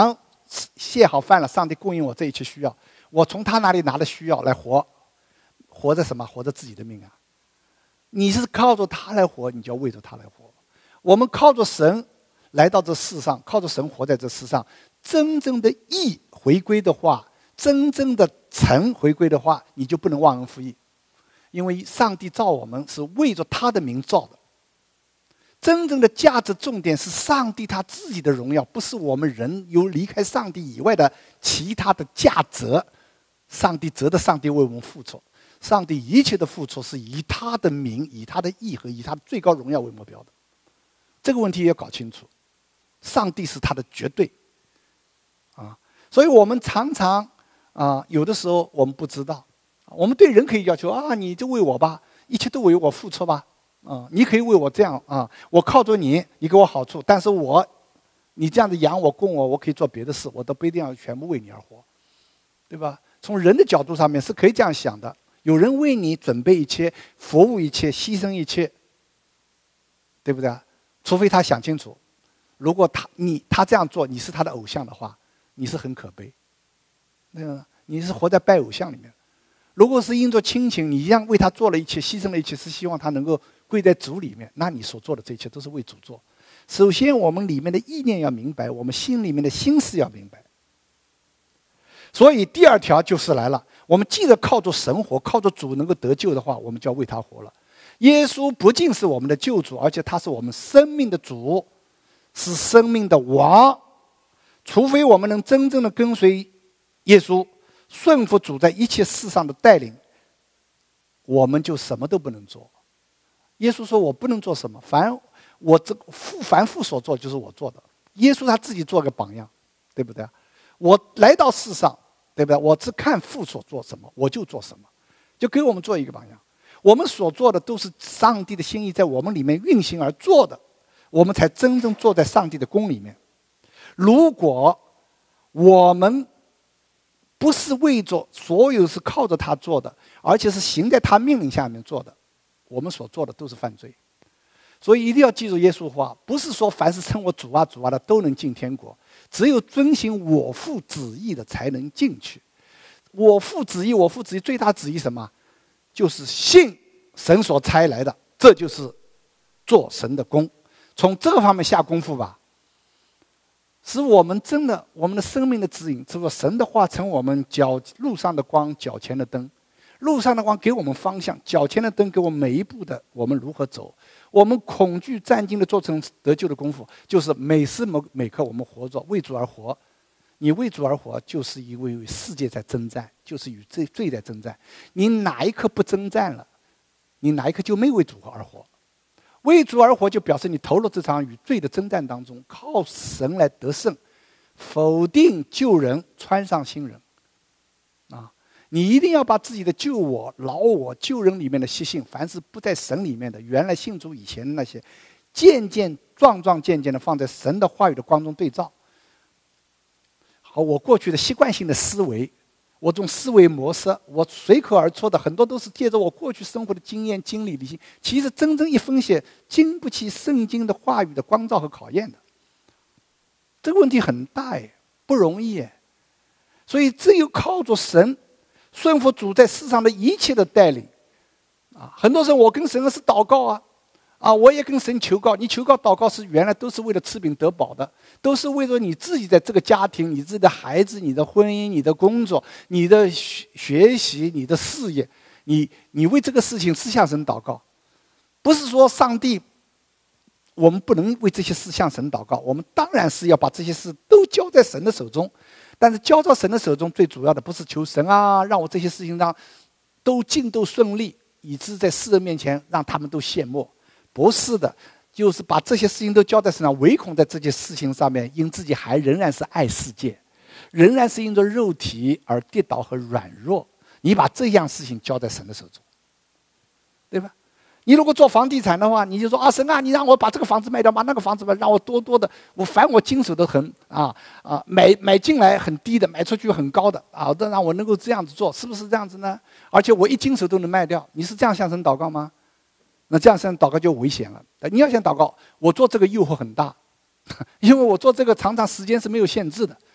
谢好饭了，上帝供应我这一切需要，我从他那里拿的需要来活，活着什么？活着自己的命啊！你是靠着他来活，你就要为着他来活。我们靠着神来到这世上，靠着神活在这世上，真正的义回归的话，真正的诚回归的话，你就不能忘恩负义，因为上帝造我们是为着他的名造的。真正的价值重点是上帝他自己的荣耀，不是我们人有离开上帝以外的其他的价值。上帝值得上帝为我们付出，上帝一切的付出是以他的名、以他的义和以他的最高荣耀为目标的。这个问题也要搞清楚，上帝是他的绝对啊，所以我们常常啊，有的时候我们不知道，我们对人可以要求啊，你就为我吧，一切都为我付出吧。啊，你可以为我这样啊，我靠着你，你给我好处，但是我，你这样子养我、供我，我可以做别的事，我都不一定要全部为你而活，对吧？从人的角度上面是可以这样想的，有人为你准备一切、服务一切、牺牲一切，对不对？除非他想清楚，如果他你他这样做，你是他的偶像的话，你是很可悲，那个你是活在拜偶像里面。如果是因着亲情，你一样为他做了一切、牺牲了一切，是希望他能够归在主里面，那你所做的这一切都是为主做。首先我们里面的意念要明白，我们心里面的心思要明白。所以第二条就是来了，我们既然靠着神活，靠着主能够得救的话，我们就要为他活了。耶稣不仅是我们的救主，而且他是我们生命的主，是生命的王。除非我们能真正的跟随耶稣，顺服主在一切事上的带领，我们就什么都不能做。耶稣说我不能做什么，凡我这父凡父所做就是我做的。耶稣他自己做个榜样，对不对？我来到世上，对不对？我只看父所做什么，我就做什么，就给我们做一个榜样。我们所做的都是上帝的心意在我们里面运行而做的，我们才真正坐在上帝的宫里面。如果我们不是为着所有是靠着他做的，而且是行在他命令下面做的，我们所做的都是犯罪。所以一定要记住耶稣话，不是说凡是称我主啊主啊的都能进天国，只有遵行我父旨意的才能进去。我父旨意，我父旨意最大旨意什么？就是信神所差来的，这就是做神的工。从这个方面下功夫吧，使我们真的我们的生命的指引，这个神的话成我们脚路上的光，脚前的灯。路上的光给我们方向，脚前的灯给我们每一步的我们如何走。我们恐惧战惊的做成得救的功夫，就是每时每刻我们活着为主而活。你为主而活，就是因为世界在征战，就是与罪罪在征战。你哪一刻不征战了，你哪一刻就没为主而活。为主而活就表示你投入这场与罪的征战当中，靠神来得胜，否定旧人，穿上新人。啊，你一定要把自己的旧我、老我、旧人里面的习性，凡是不在神里面的，原来信主以前的那些，渐渐壮壮渐渐的放在神的话语的光中对照。好，我过去的习惯性的思维，我这种思维模式，我随口而出的很多都是借着我过去生活的经验、经历、理性，其实真正一分析，经不起圣经的话语的光照和考验的。这个问题很大耶，不容易耶。所以只有靠着神，顺服主在世上的一切的带领。啊，很多时候我跟神是祷告啊，啊，我也跟神求告。你求告、祷告是原来都是为了吃饼得饱的，都是为了你自己在这个家庭、你自己的孩子、你的婚姻、你的工作、你的学习、你的事业，你你为这个事情是向神祷告，不是说上帝，我们不能为这些事向神祷告，我们当然是要把这些事都交在神的手中。但是交到神的手中，最主要的不是求神啊，让我这些事情让都尽都顺利，以致在世人面前让他们都羡慕。不是的，就是把这些事情都交在身上，唯恐在这些事情上面，因自己还仍然是爱世界，仍然是因着肉体而跌倒和软弱。你把这样事情交在神的手中，对吧？你如果做房地产的话，你就说啊，神啊，你让我把这个房子卖掉，把那个房子卖，让我多多的，我凡我经手的很啊啊，买买进来很低的，卖出去很高的啊，都让我能够这样子做，是不是这样子呢？而且我一经手都能卖掉，你是这样向神祷告吗？那这样向神祷告就危险了。你要想祷告，我做这个诱惑很大，因为我做这个常常时间是没有限制的，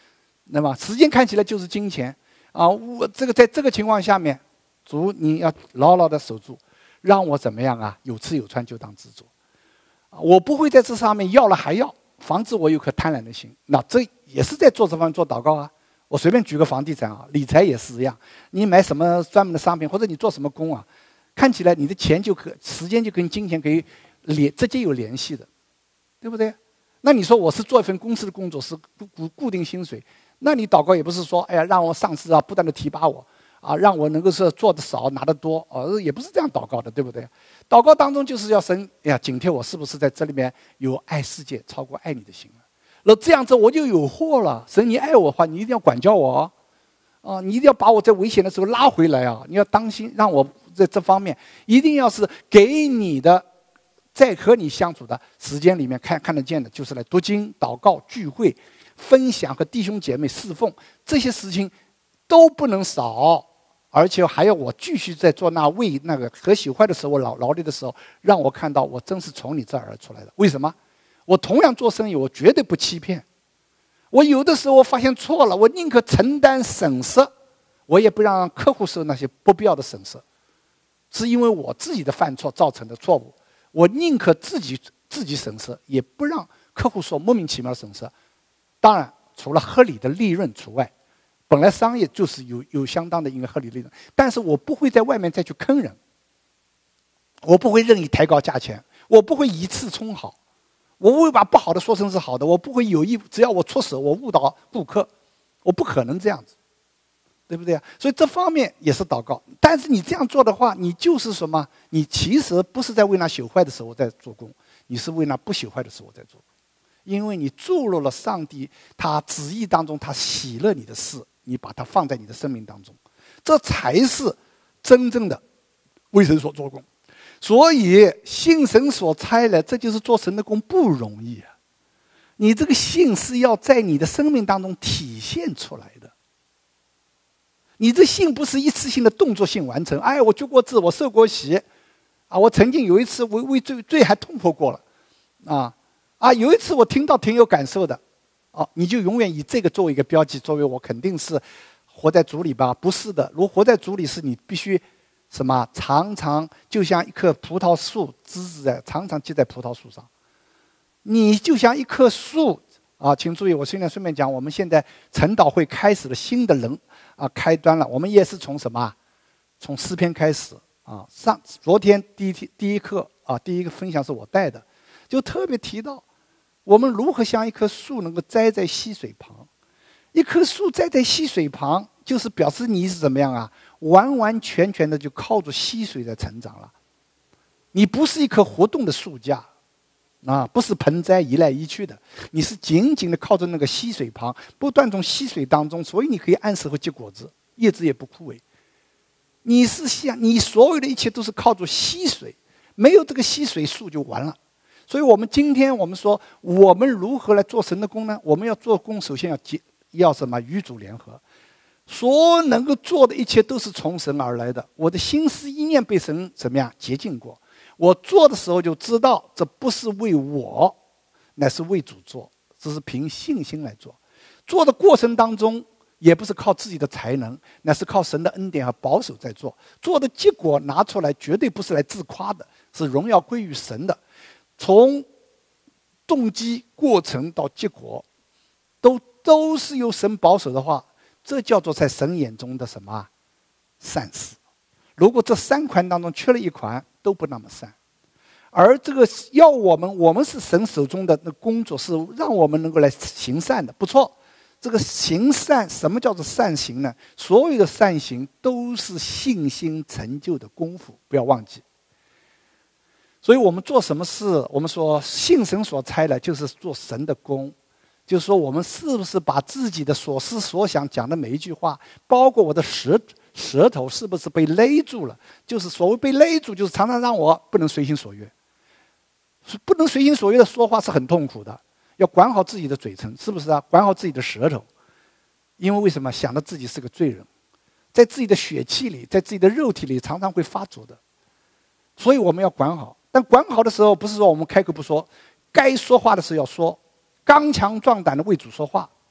那么时间看起来就是金钱啊！我这个在这个情况下面，主你要牢牢的守住，让我怎么样啊？有吃有穿就当知足。我不会在这上面要了还要，防止我有颗贪婪的心。那这也是在做这方面做祷告啊。我随便举个房地产啊，理财也是一样。你买什么专门的商品，或者你做什么工啊，看起来你的钱就可时间就跟金钱可以连直接有联系的，对不对？那你说我是做一份公司的工作，是固固固定薪水，那你祷告也不是说，哎呀，让我上司啊不断的提拔我啊，让我能够是做的少拿得多，哦，也不是这样祷告的，对不对？祷告当中就是要神，哎呀，警惕我是不是在这里面有爱世界超过爱你的心了。那这样子我就有祸了。神，你爱我的话，你一定要管教我哦，啊，你一定要把我在危险的时候拉回来啊！你要当心，让我在这方面一定要是给你的，在和你相处的时间里面看看得见的，就是来读经、祷告、聚会、分享和弟兄姐妹侍奉这些事情都不能少，而且还要我继续在做那为那个和喜欢的时候，我劳劳力的时候，让我看到我真是从你这儿而出来的。为什么？我同样做生意，我绝对不欺骗。我有的时候我发现错了，我宁可承担损失，我也不让客户受那些不必要的损失，是因为我自己的犯错造成的错误。我宁可自己自己损失，也不让客户受莫名其妙的损失。当然，除了合理的利润除外，本来商业就是有有相当的一个合理利润，但是我不会在外面再去坑人，我不会任意抬高价钱，我不会以次充好。我不会把不好的说成是好的，我不会有意，只要我出手，我误导顾客，我不可能这样子，对不对啊？所以这方面也是祷告。但是你这样做的话，你就是什么？你其实不是在为那朽坏的时候在做工，你是为那不朽坏的时候在做工，因为你注入了上帝他旨意当中他喜乐你的事，你把它放在你的生命当中，这才是真正的为神所做工。所以信神所差来，这就是做神的工不容易啊！你这个信是要在你的生命当中体现出来的。你这信不是一次性的动作性完成。哎，我鞠过躬，我受过洗，啊，我曾经有一次为为罪罪还痛苦过了，啊啊，有一次我听到挺有感受的，哦、啊，你就永远以这个作为一个标记，作为我肯定是活在主里吧？不是的，如果活在主里，是你必须。什么？常常就像一棵葡萄树，枝子在常常结在葡萄树上。你就像一棵树啊，请注意，我现在顺便讲，我们现在晨祷会开始了新的人啊，开端了。我们也是从什么？从诗篇开始啊。上昨天第一天第一课啊，第一个分享是我带的，就特别提到我们如何像一棵树能够栽在溪水旁。一棵树栽在溪水旁，就是表示你是怎么样啊？完完全全的就靠着溪水在成长了。你不是一棵活动的树架啊，不是盆栽移来移去的，你是紧紧的靠着那个溪水旁，不断从溪水当中，所以你可以按时候结果子，叶子也不枯萎。你是像你所有的一切都是靠着溪水，没有这个溪水，树就完了。所以我们今天我们说，我们如何来做神的工呢？我们要做工，首先要结要什么？与主联合。所能够做的一切都是从神而来的。我的心思意念被神怎么样洁净过？我做的时候就知道，这不是为我，乃是为主做，这是凭信心来做。做的过程当中，也不是靠自己的才能，乃是靠神的恩典和保守在做。做的结果拿出来，绝对不是来自夸的，是荣耀归于神的。从动机、过程到结果，都都是由神保守的话。这叫做在神眼中的什么善事？如果这三款当中缺了一款，都不那么善。而这个要我们，我们是神手中的那工作，是让我们能够来行善的，不错。这个行善，什么叫做善行呢？所有的善行都是信心成就的功夫，不要忘记。所以我们做什么事，我们说信神所差的，就是做神的工。就是说，我们是不是把自己的所思所想讲的每一句话，包括我的舌舌头，是不是被勒住了？就是所谓被勒住，就是常常让我不能随心所欲。不能随心所欲的说话是很痛苦的，要管好自己的嘴唇，是不是啊？管好自己的舌头，因为为什么？想到自己是个罪人，在自己的血气里，在自己的肉体里，常常会发作的。所以我们要管好。但管好的时候，不是说我们开口不说，该说话的时候要说。刚强壮胆的为主说话，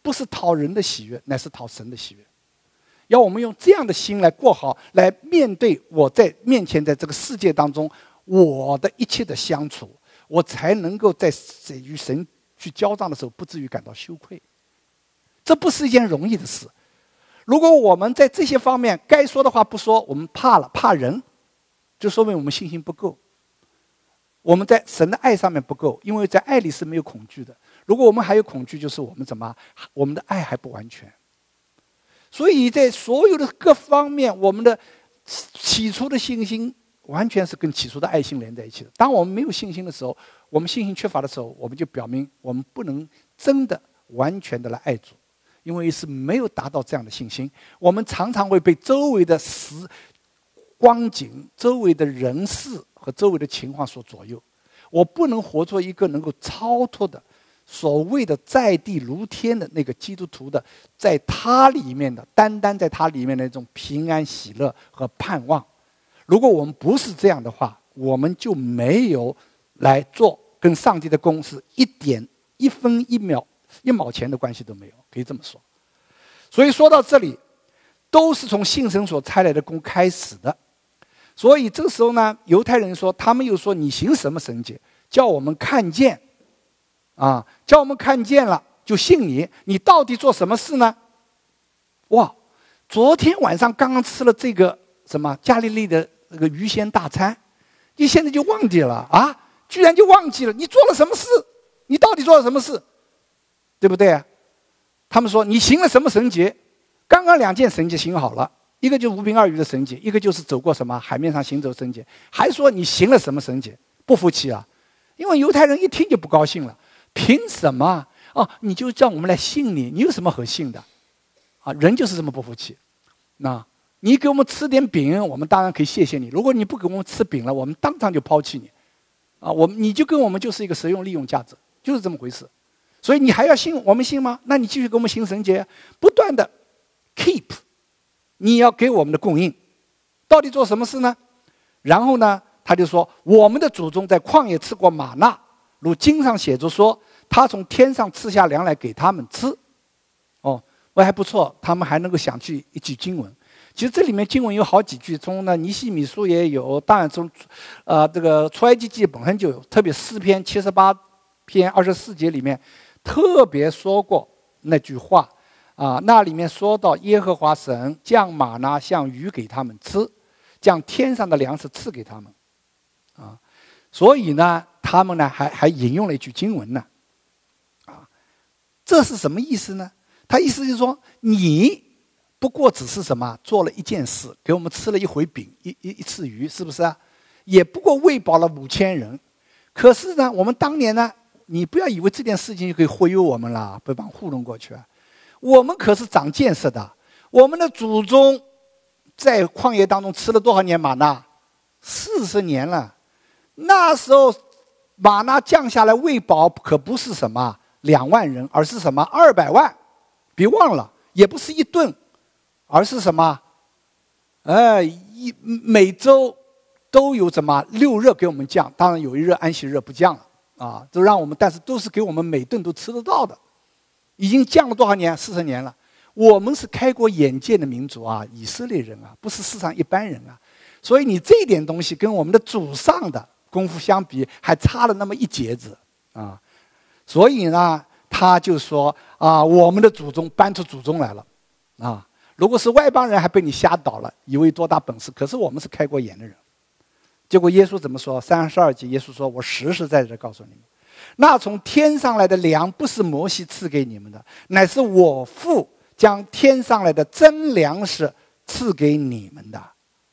不是讨人的喜悦，乃是讨神的喜悦。要我们用这样的心来过好，来面对我在面前在这个世界当中我的一切的相处，我才能够在与神去交账的时候不至于感到羞愧。这不是一件容易的事。如果我们在这些方面该说的话不说，我们怕了，怕人，就说明我们信心不够，我们在神的爱上面不够，因为在爱里是没有恐惧的。如果我们还有恐惧，就是我们怎么我们的爱还不完全。所以在所有的各方面，我们的起初的信心完全是跟起初的爱心连在一起的。当我们没有信心的时候，我们信心缺乏的时候，我们就表明我们不能真的完全的来爱主，因为是没有达到这样的信心。我们常常会被周围的时光景、周围的人事和周围的情况所左右。我不能活出一个能够超脱的所谓的在地如天的那个基督徒的，在他里面的单单在他里面的那种平安喜乐和盼望。如果我们不是这样的话，我们就没有来做跟上帝的公事一点一分一秒一毛钱的关系都没有，可以这么说。所以说到这里，都是从信神所差来的工开始的。所以这个时候呢，犹太人说，他们又说你行什么神迹，叫我们看见啊，叫我们看见了就信你，你到底做什么事呢？哇，昨天晚上刚刚吃了这个什么加利利的那个鱼鲜大餐，你现在就忘记了啊？居然就忘记了，你做了什么事？你到底做了什么事？对不对啊？他们说你行了什么神迹？刚刚两件神迹行好了，一个就是五饼二鱼的神迹，一个就是走过什么海面上行走神迹，还说你行了什么神迹？不服气啊！因为犹太人一听就不高兴了，凭什么哦？你就叫我们来信你，你有什么可信的？啊，人就是这么不服气。那你给我们吃点饼，我们当然可以谢谢你。如果你不给我们吃饼了，我们当场就抛弃你。啊，我们你就跟我们就是一个实用利用价值，就是这么回事。所以你还要信我们信吗？那你继续给我们行神迹，不断的 keep， 你要给我们的供应。到底做什么事呢？然后呢，他就说我们的祖宗在旷野吃过玛纳，如经上写着说，他从天上赐下粮来给他们吃。哦，我还不错，他们还能够想起一句经文。其实这里面经文有好几句，从呢尼希米书也有，当然从呃这个出埃及记本身就有，特别诗篇七十八篇二十四节里面特别说过那句话啊，那里面说到耶和华神降玛纳像鱼给他们吃，将天上的粮食赐给他们啊，所以呢他们呢还还引用了一句经文呢啊，这是什么意思呢？他意思就是说，你不过只是什么做了一件事，给我们吃了一回饼，一一一次鱼，是不是啊？也不过喂饱了五千人。可是呢，我们当年呢，你不要以为这件事情就可以忽悠我们了，被绑糊弄过去啊。我们可是长见识的，我们的祖宗在旷野当中吃了多少年玛纳？四十年了。那时候玛纳降下来喂饱，可不是什么两万人，而是什么二百万。别忘了，也不是一顿。而是什么？呃，一每周都有什么六日给我们降，当然有一日安息日不降了啊，都让我们，但是都是给我们每顿都吃得到的。已经降了多少年？四十年了。我们是开国眼界的民族啊，以色列人啊，不是世上一般人啊。所以你这点东西跟我们的祖上的功夫相比，还差了那么一截子啊。所以呢，他就说啊，我们的祖宗搬出祖宗来了啊。如果是外邦人，还被你吓倒了，以为多大本事。可是我们是开过眼的人。结果耶稣怎么说？三十二节，耶稣说：“我实实在在告诉你们，那从天上来的粮，不是摩西赐给你们的，乃是我父将天上来的真粮食赐给你们的。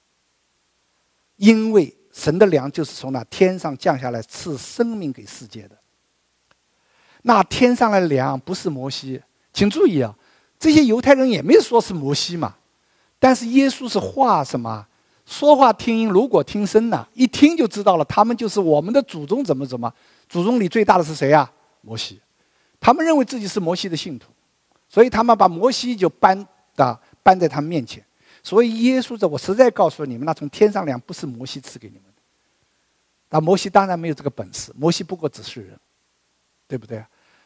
因为神的粮就是从那天上降下来，赐生命给世界的。那天上来的粮不是摩西，请注意啊。”这些犹太人也没有说是摩西嘛，但是耶稣是话什么？说话听音，如果听声呢，一听就知道了，他们就是我们的祖宗怎么怎么，祖宗里最大的是谁啊？摩西。他们认为自己是摩西的信徒，所以他们把摩西就搬的搬在他们面前。所以耶稣说：“我实在告诉你们，那从天上粮不是摩西赐给你们的。”那摩西当然没有这个本事，摩西不过只是人，对不对？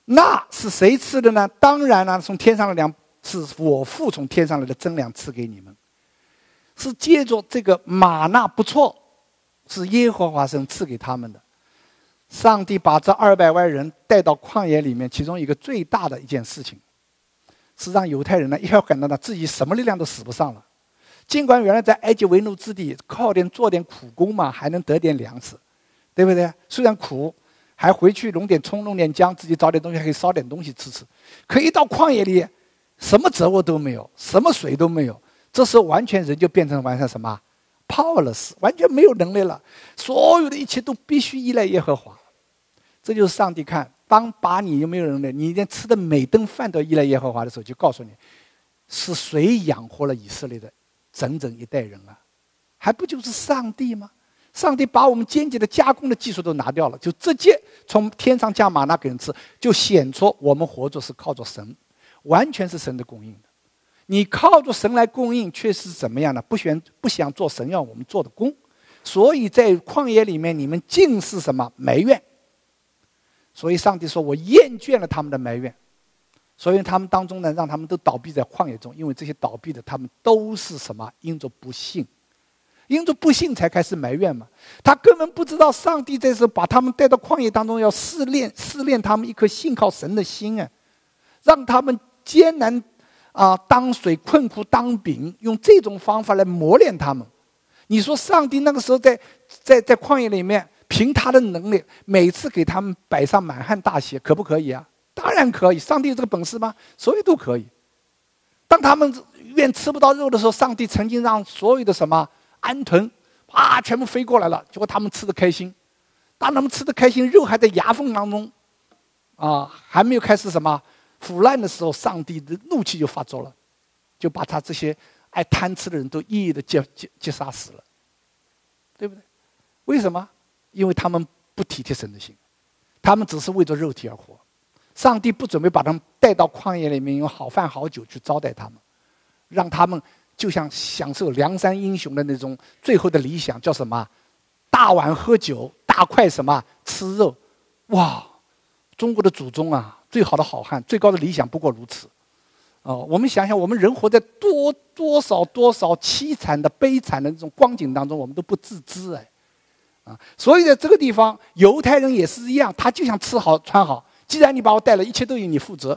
那是谁赐的呢？当然了，从天上的粮是我父从天上来的真粮赐给你们，是借着这个玛纳不错，是耶和华神赐给他们的。上帝把这二百万人带到旷野里面，其中一个最大的一件事情，是让犹太人呢一下感到呢自己什么力量都使不上了。尽管原来在埃及为奴之地，靠点做点苦工嘛，还能得点粮食，对不对？虽然苦，还回去弄点葱弄点姜，自己找点东西还可以烧点东西吃吃。可一到旷野里，什么责物都没有，什么水都没有，这时候完全人就变成完全什么 powerless， 完全没有能力了，所有的一切都必须依赖耶和华。这就是上帝看，当把你有没有能力，你连吃的每顿饭都依赖耶和华的时候，就告诉你，是谁养活了以色列的整整一代人啊？还不就是上帝吗？上帝把我们间接的加工的技术都拿掉了，就直接从天上降玛纳给人吃，就显出我们活着是靠着神，完全是神的供应的。你靠着神来供应，却是怎么样呢？不想不想做神要我们做的工，所以在旷野里面，你们尽是什么埋怨。所以上帝说，我厌倦了他们的埋怨，所以他们当中呢，让他们都倒闭在旷野中，因为这些倒闭的他们都是什么？因着不信，因着不信才开始埋怨嘛。他根本不知道上帝这时候把他们带到旷野当中，要试炼试炼他们一颗信靠神的心啊，让他们艰难啊当水，困苦当饼，用这种方法来磨练他们。你说上帝那个时候在在在旷野里面，凭他的能力，每次给他们摆上满汉大席，可不可以啊？当然可以。上帝有这个本事吗？所有都可以。当他们愿吃不到肉的时候，上帝曾经让所有的什么安豚啊全部飞过来了，结果他们吃得开心。当他们吃得开心，肉还在牙缝当中啊，还没有开始什么腐烂的时候，上帝的怒气就发作了，就把他这些爱贪吃的人都一一的击击击杀死了，对不对？为什么？因为他们不体贴神的心，他们只是为着肉体而活。上帝不准备把他们带到旷野里面，用好饭好酒去招待他们，让他们就像享受梁山英雄的那种最后的理想，叫什么？大碗喝酒，大块什么吃肉。哇，中国的祖宗啊，最好的好汉，最高的理想不过如此。哦，我们想想，我们人活在多多少多少凄惨的、悲惨的这种光景当中，我们都不自知哎。啊，所以在这个地方，犹太人也是一样，他就想吃好穿好。既然你把我带了，一切都由你负责。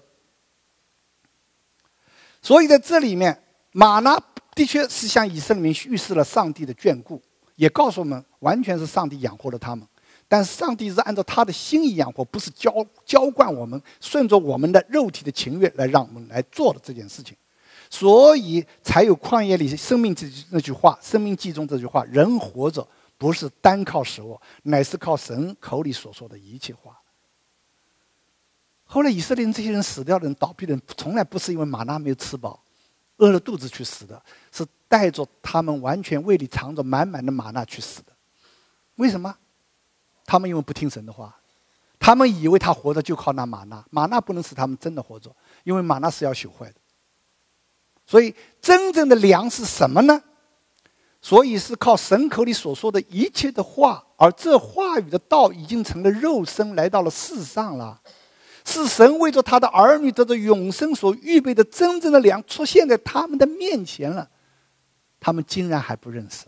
所以在这里面，玛纳的确是向以色列民预示了上帝的眷顾，也告诉我们，完全是上帝养活了他们。但是上帝是按照他的心意养活，不是浇浇灌我们，顺着我们的肉体的情愿来让我们来做的这件事情。所以才有旷野里生命记那句话，生命记中这句话：人活着不是单靠食物，乃是靠神口里所说的一切话。后来以色列人这些人死掉的人、倒闭的人，从来不是因为玛纳没有吃饱、饿了肚子去死的，是带着他们完全胃里藏着满满的玛纳去死的。为什么？他们因为不听神的话，他们以为他活着就靠那玛纳，玛纳不能使他们真的活着，因为玛纳是要朽坏的。所以真正的粮是什么呢？所以是靠神口里所说的一切的话，而这话语的道已经成了肉身来到了世上了。是神为着他的儿女得着永生所预备的真正的粮出现在他们的面前了，他们竟然还不认识。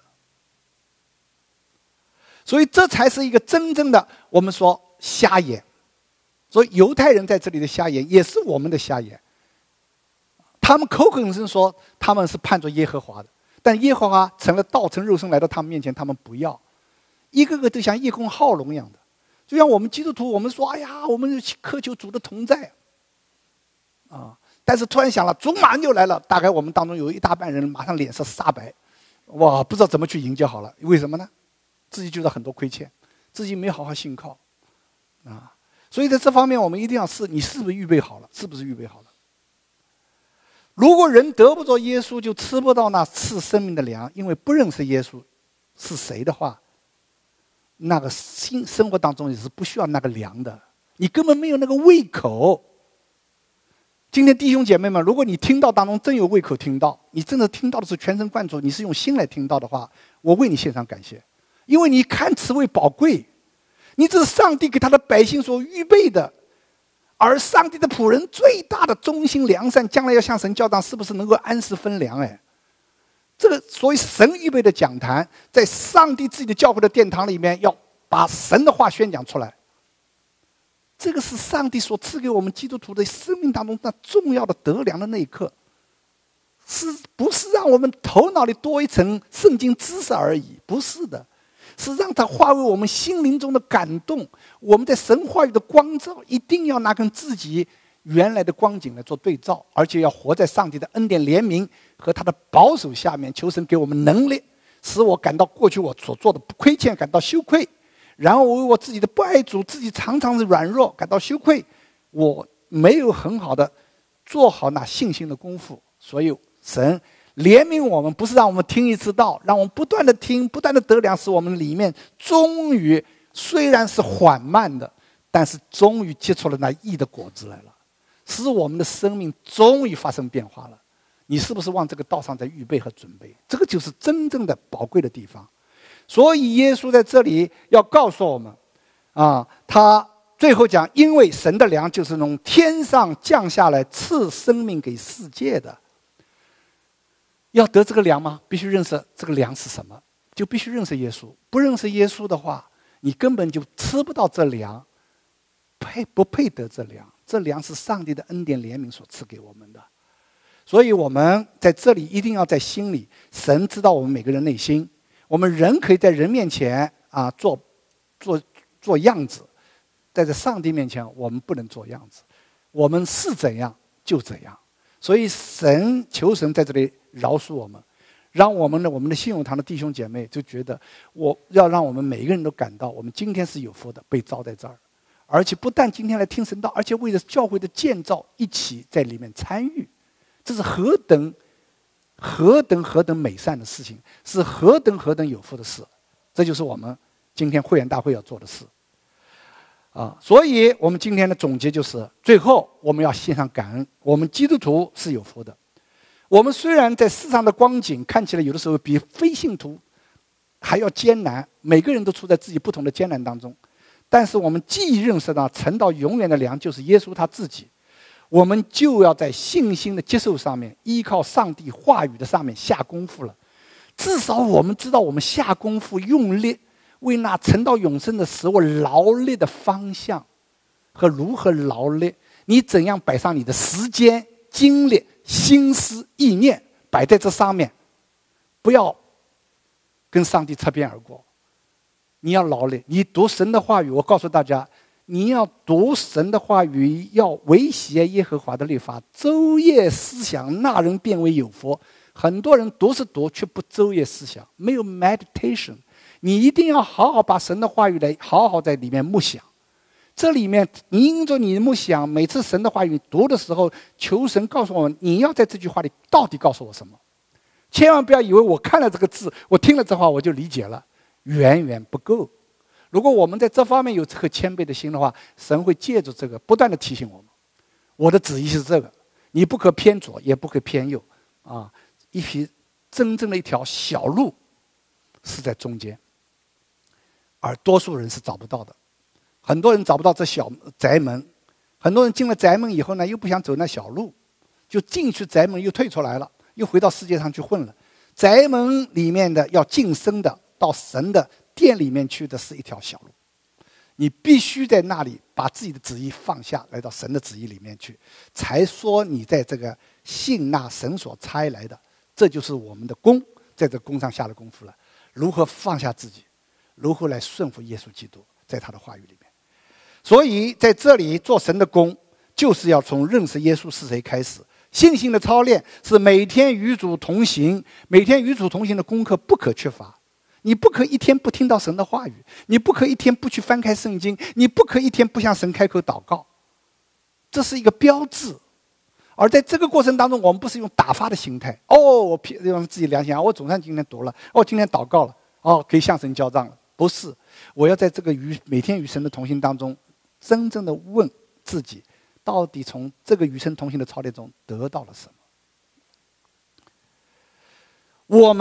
所以这才是一个真正的我们说瞎眼。所以犹太人在这里的瞎眼也是我们的瞎眼。他们口口声声说他们是盼着耶和华的，但耶和华成了道成肉身来到他们面前，他们不要，一个个都像叶公好龙一样的。就像我们基督徒，我们说哎呀，我们渴求主的同在啊，但是突然想了，主马上就来了，大概我们当中有一大半人马上脸色煞白，哇，不知道怎么去迎接好了。为什么呢？自己觉得很多亏欠，自己没好好信靠啊。所以在这方面，我们一定要试，你是不是预备好了？是不是预备好了？如果人得不着耶稣，就吃不到那赐生命的粮，因为不认识耶稣是谁的话，那个新生活当中也是不需要那个粮的，你根本没有那个胃口。今天弟兄姐妹们，如果你听到当中真有胃口听到，你真的听到的是全神贯注，你是用心来听到的话，我为你献上感谢，因为你看此为宝贵，你这是上帝给他的百姓所预备的， 而上帝的仆人最大的忠心良善，将来要向神交账，是不是能够按时分粮？哎，这个所以神预备的讲坛，在上帝自己的教会的殿堂里面，要把神的话宣讲出来。这个是上帝所赐给我们基督徒的生命当中那重要的得粮的那一刻，是不是让我们头脑里多一层圣经知识而已？不是的，是让它化为我们心灵中的感动。我们在神话语的光照，一定要拿跟自己原来的光景来做对照，而且要活在上帝的恩典怜悯和他的保守下面，求神给我们能力，使我感到过去我所做的不亏欠感到羞愧，然后我为我自己的不爱主，自己常常是软弱感到羞愧，我没有很好的做好那信心的功夫。所以神怜悯我们，不是让我们听一次道，让我们不断的听，不断的得粮，使我们里面终于虽然是缓慢的，但是终于结出了那义的果子来了，使我们的生命终于发生变化了。你是不是往这个道上在预备和准备？这个就是真正的宝贵的地方。所以耶稣在这里要告诉我们啊，他最后讲，因为神的粮就是从天上降下来赐生命给世界的。要得这个粮吗？必须认识这个粮是什么，就必须认识耶稣。不认识耶稣的话，你根本就吃不到这粮，配不配得这粮？这粮是上帝的恩典怜悯所赐给我们的。所以我们在这里一定要在心里，神知道我们每个人内心。我们人可以在人面前啊做做做样子，在这上帝面前我们不能做样子，我们是怎样就怎样。所以神求神在这里饶恕我们，让我们的我们的信友堂的弟兄姐妹就觉得，我要让我们每一个人都感到我们今天是有福的，被招在这儿，而且不但今天来听神道，而且为了教会的建造一起在里面参与，这是何等何等何等美善的事情，是何等何等有福的事。这就是我们今天会员大会要做的事啊！所以我们今天的总结就是，最后我们要献上感恩。我们基督徒是有福的。我们虽然在世上的光景看起来有的时候比非信徒还要艰难，每个人都处在自己不同的艰难当中，但是我们既认识到存到永远的粮就是耶稣他自己，我们就要在信心的接受上面，依靠上帝话语的上面下功夫了。至少我们知道我们下功夫用力为那存到永生的使我劳力的方向和如何劳力，你怎样摆上你的时间精力心思意念摆在这上面，不要跟上帝擦边而过。你要劳力，你读神的话语，我告诉大家，你要读神的话语，要维系耶和华的律法，昼夜思想，那人变为有福。很多人读是读，却不昼夜思想，没有 meditation。你一定要好好把神的话语来好好在里面默想。这里面你因着你的默想，每次神的话语读的时候，求神告诉我们，你要在这句话里到底告诉我什么。千万不要以为我看了这个字，我听了这话我就理解了，远远不够。如果我们在这方面有这颗谦卑的心的话，神会借助这个不断的提醒我们，我的旨意是这个，你不可偏左也不可偏右啊！一匹真正的一条小路是在中间，而多数人是找不到的。很多人找不到这小宅门，很多人进了宅门以后呢，又不想走那小路，就进去宅门又退出来了，又回到世界上去混了。宅门里面的要晋升的，到神的殿里面去的是一条小路，你必须在那里把自己的旨意放下，来到神的旨意里面去，才说你在这个信那神所差来的。这就是我们的功，在这功上下了功夫了。如何放下自己，如何来顺服耶稣基督，在他的话语里面。所以在这里做神的功，就是要从认识耶稣是谁开始。信心的操练是每天与主同行，每天与主同行的功课不可缺乏。你不可一天不听到神的话语，你不可一天不去翻开圣经，你不可一天不向神开口祷告，这是一个标志。而在这个过程当中，我们不是用打发的心态，哦，我用自己良心啊，我总算今天读了，哦，今天祷告了，哦，可以向神交账了。不是，我要在这个与每天与神的同行当中，真正的问自己，到底从这个与神同行的操练中得到了什么？我们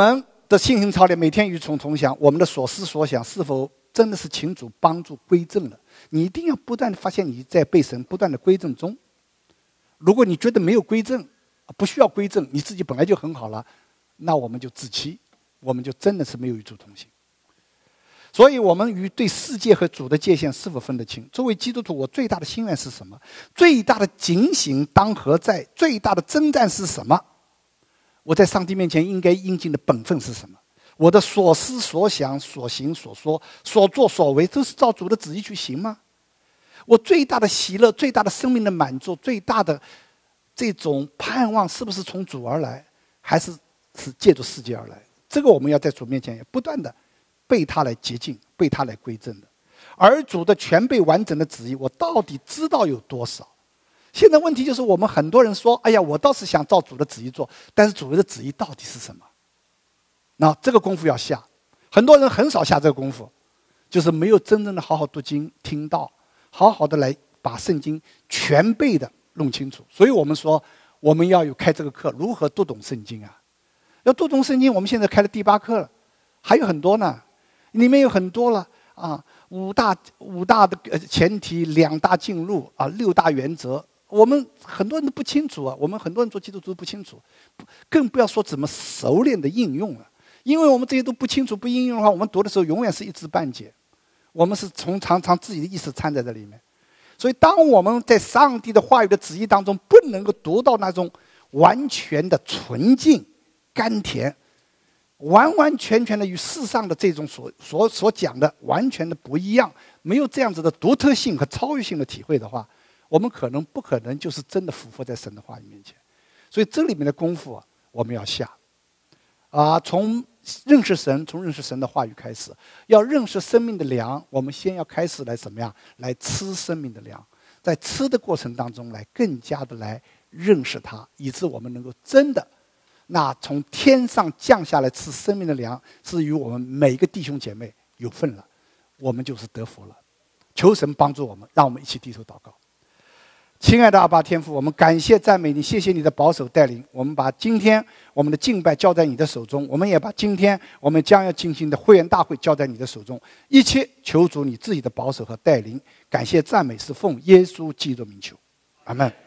的信心操练，每天与主同享，我们的所思所想是否真的是请主帮助归正了？你一定要不断的发现你在被神不断的归正中。如果你觉得没有归正，不需要归正，你自己本来就很好了，那我们就自欺，我们就真的是没有与主同行。所以我们与对世界和主的界限是否分得清？作为基督徒，我最大的心愿是什么？最大的警醒当何在？最大的征战是什么？我在上帝面前应该应尽的本分是什么？我的所思所想所行所说所作所为都是照主的旨意去行吗？我最大的喜乐，最大的生命的满足，最大的这种盼望是不是从主而来，还是是借助世界而来？这个我们要在主面前也不断的被他来洁净，被他来归正的。而主的全备完整的旨意，我到底知道有多少？现在问题就是我们很多人说，哎呀，我倒是想照主的旨意做，但是主的旨意到底是什么？那这个功夫要下，很多人很少下这个功夫，就是没有真正的好好读经听道，好好的来把圣经全备的弄清楚。所以我们说我们要有开这个课，如何读懂圣经啊？要读懂圣经，我们现在开了第八课了，还有很多呢，里面有很多了啊，五大五大的前提，两大进入啊，六大原则，我们很多人都不清楚啊，我们很多人做基督徒都不清楚，更不要说怎么熟练的应用了。因为我们这些都不清楚不应用的话，我们读的时候永远是一知半解，我们是从常常自己的意识掺在这里面。所以当我们在上帝的话语的旨意当中不能够读到那种完全的纯净甘甜，完完全全的与世上的这种所所所讲的完全的不一样，没有这样子的独特性和超越性的体会的话，我们可能不可能就是真的俯伏在神的话语面前。所以这里面的功夫啊，我们要下啊，从认识神，从认识神的话语开始，要认识生命的粮，我们先要开始来怎么样来吃生命的粮，在吃的过程当中来更加的来认识它，以致我们能够真的那从天上降下来吃生命的粮，是与我们每一个弟兄姐妹有份了，我们就是得福了。求神帮助我们，让我们一起低头祷告。亲爱的阿爸天父，我们感谢赞美你，谢谢你的保守带领，我们把今天我们的敬拜交在你的手中，我们也把今天我们将要进行的会员大会交在你的手中，一切求主你自己的保守和带领。感谢赞美是奉耶稣基督名求，阿们。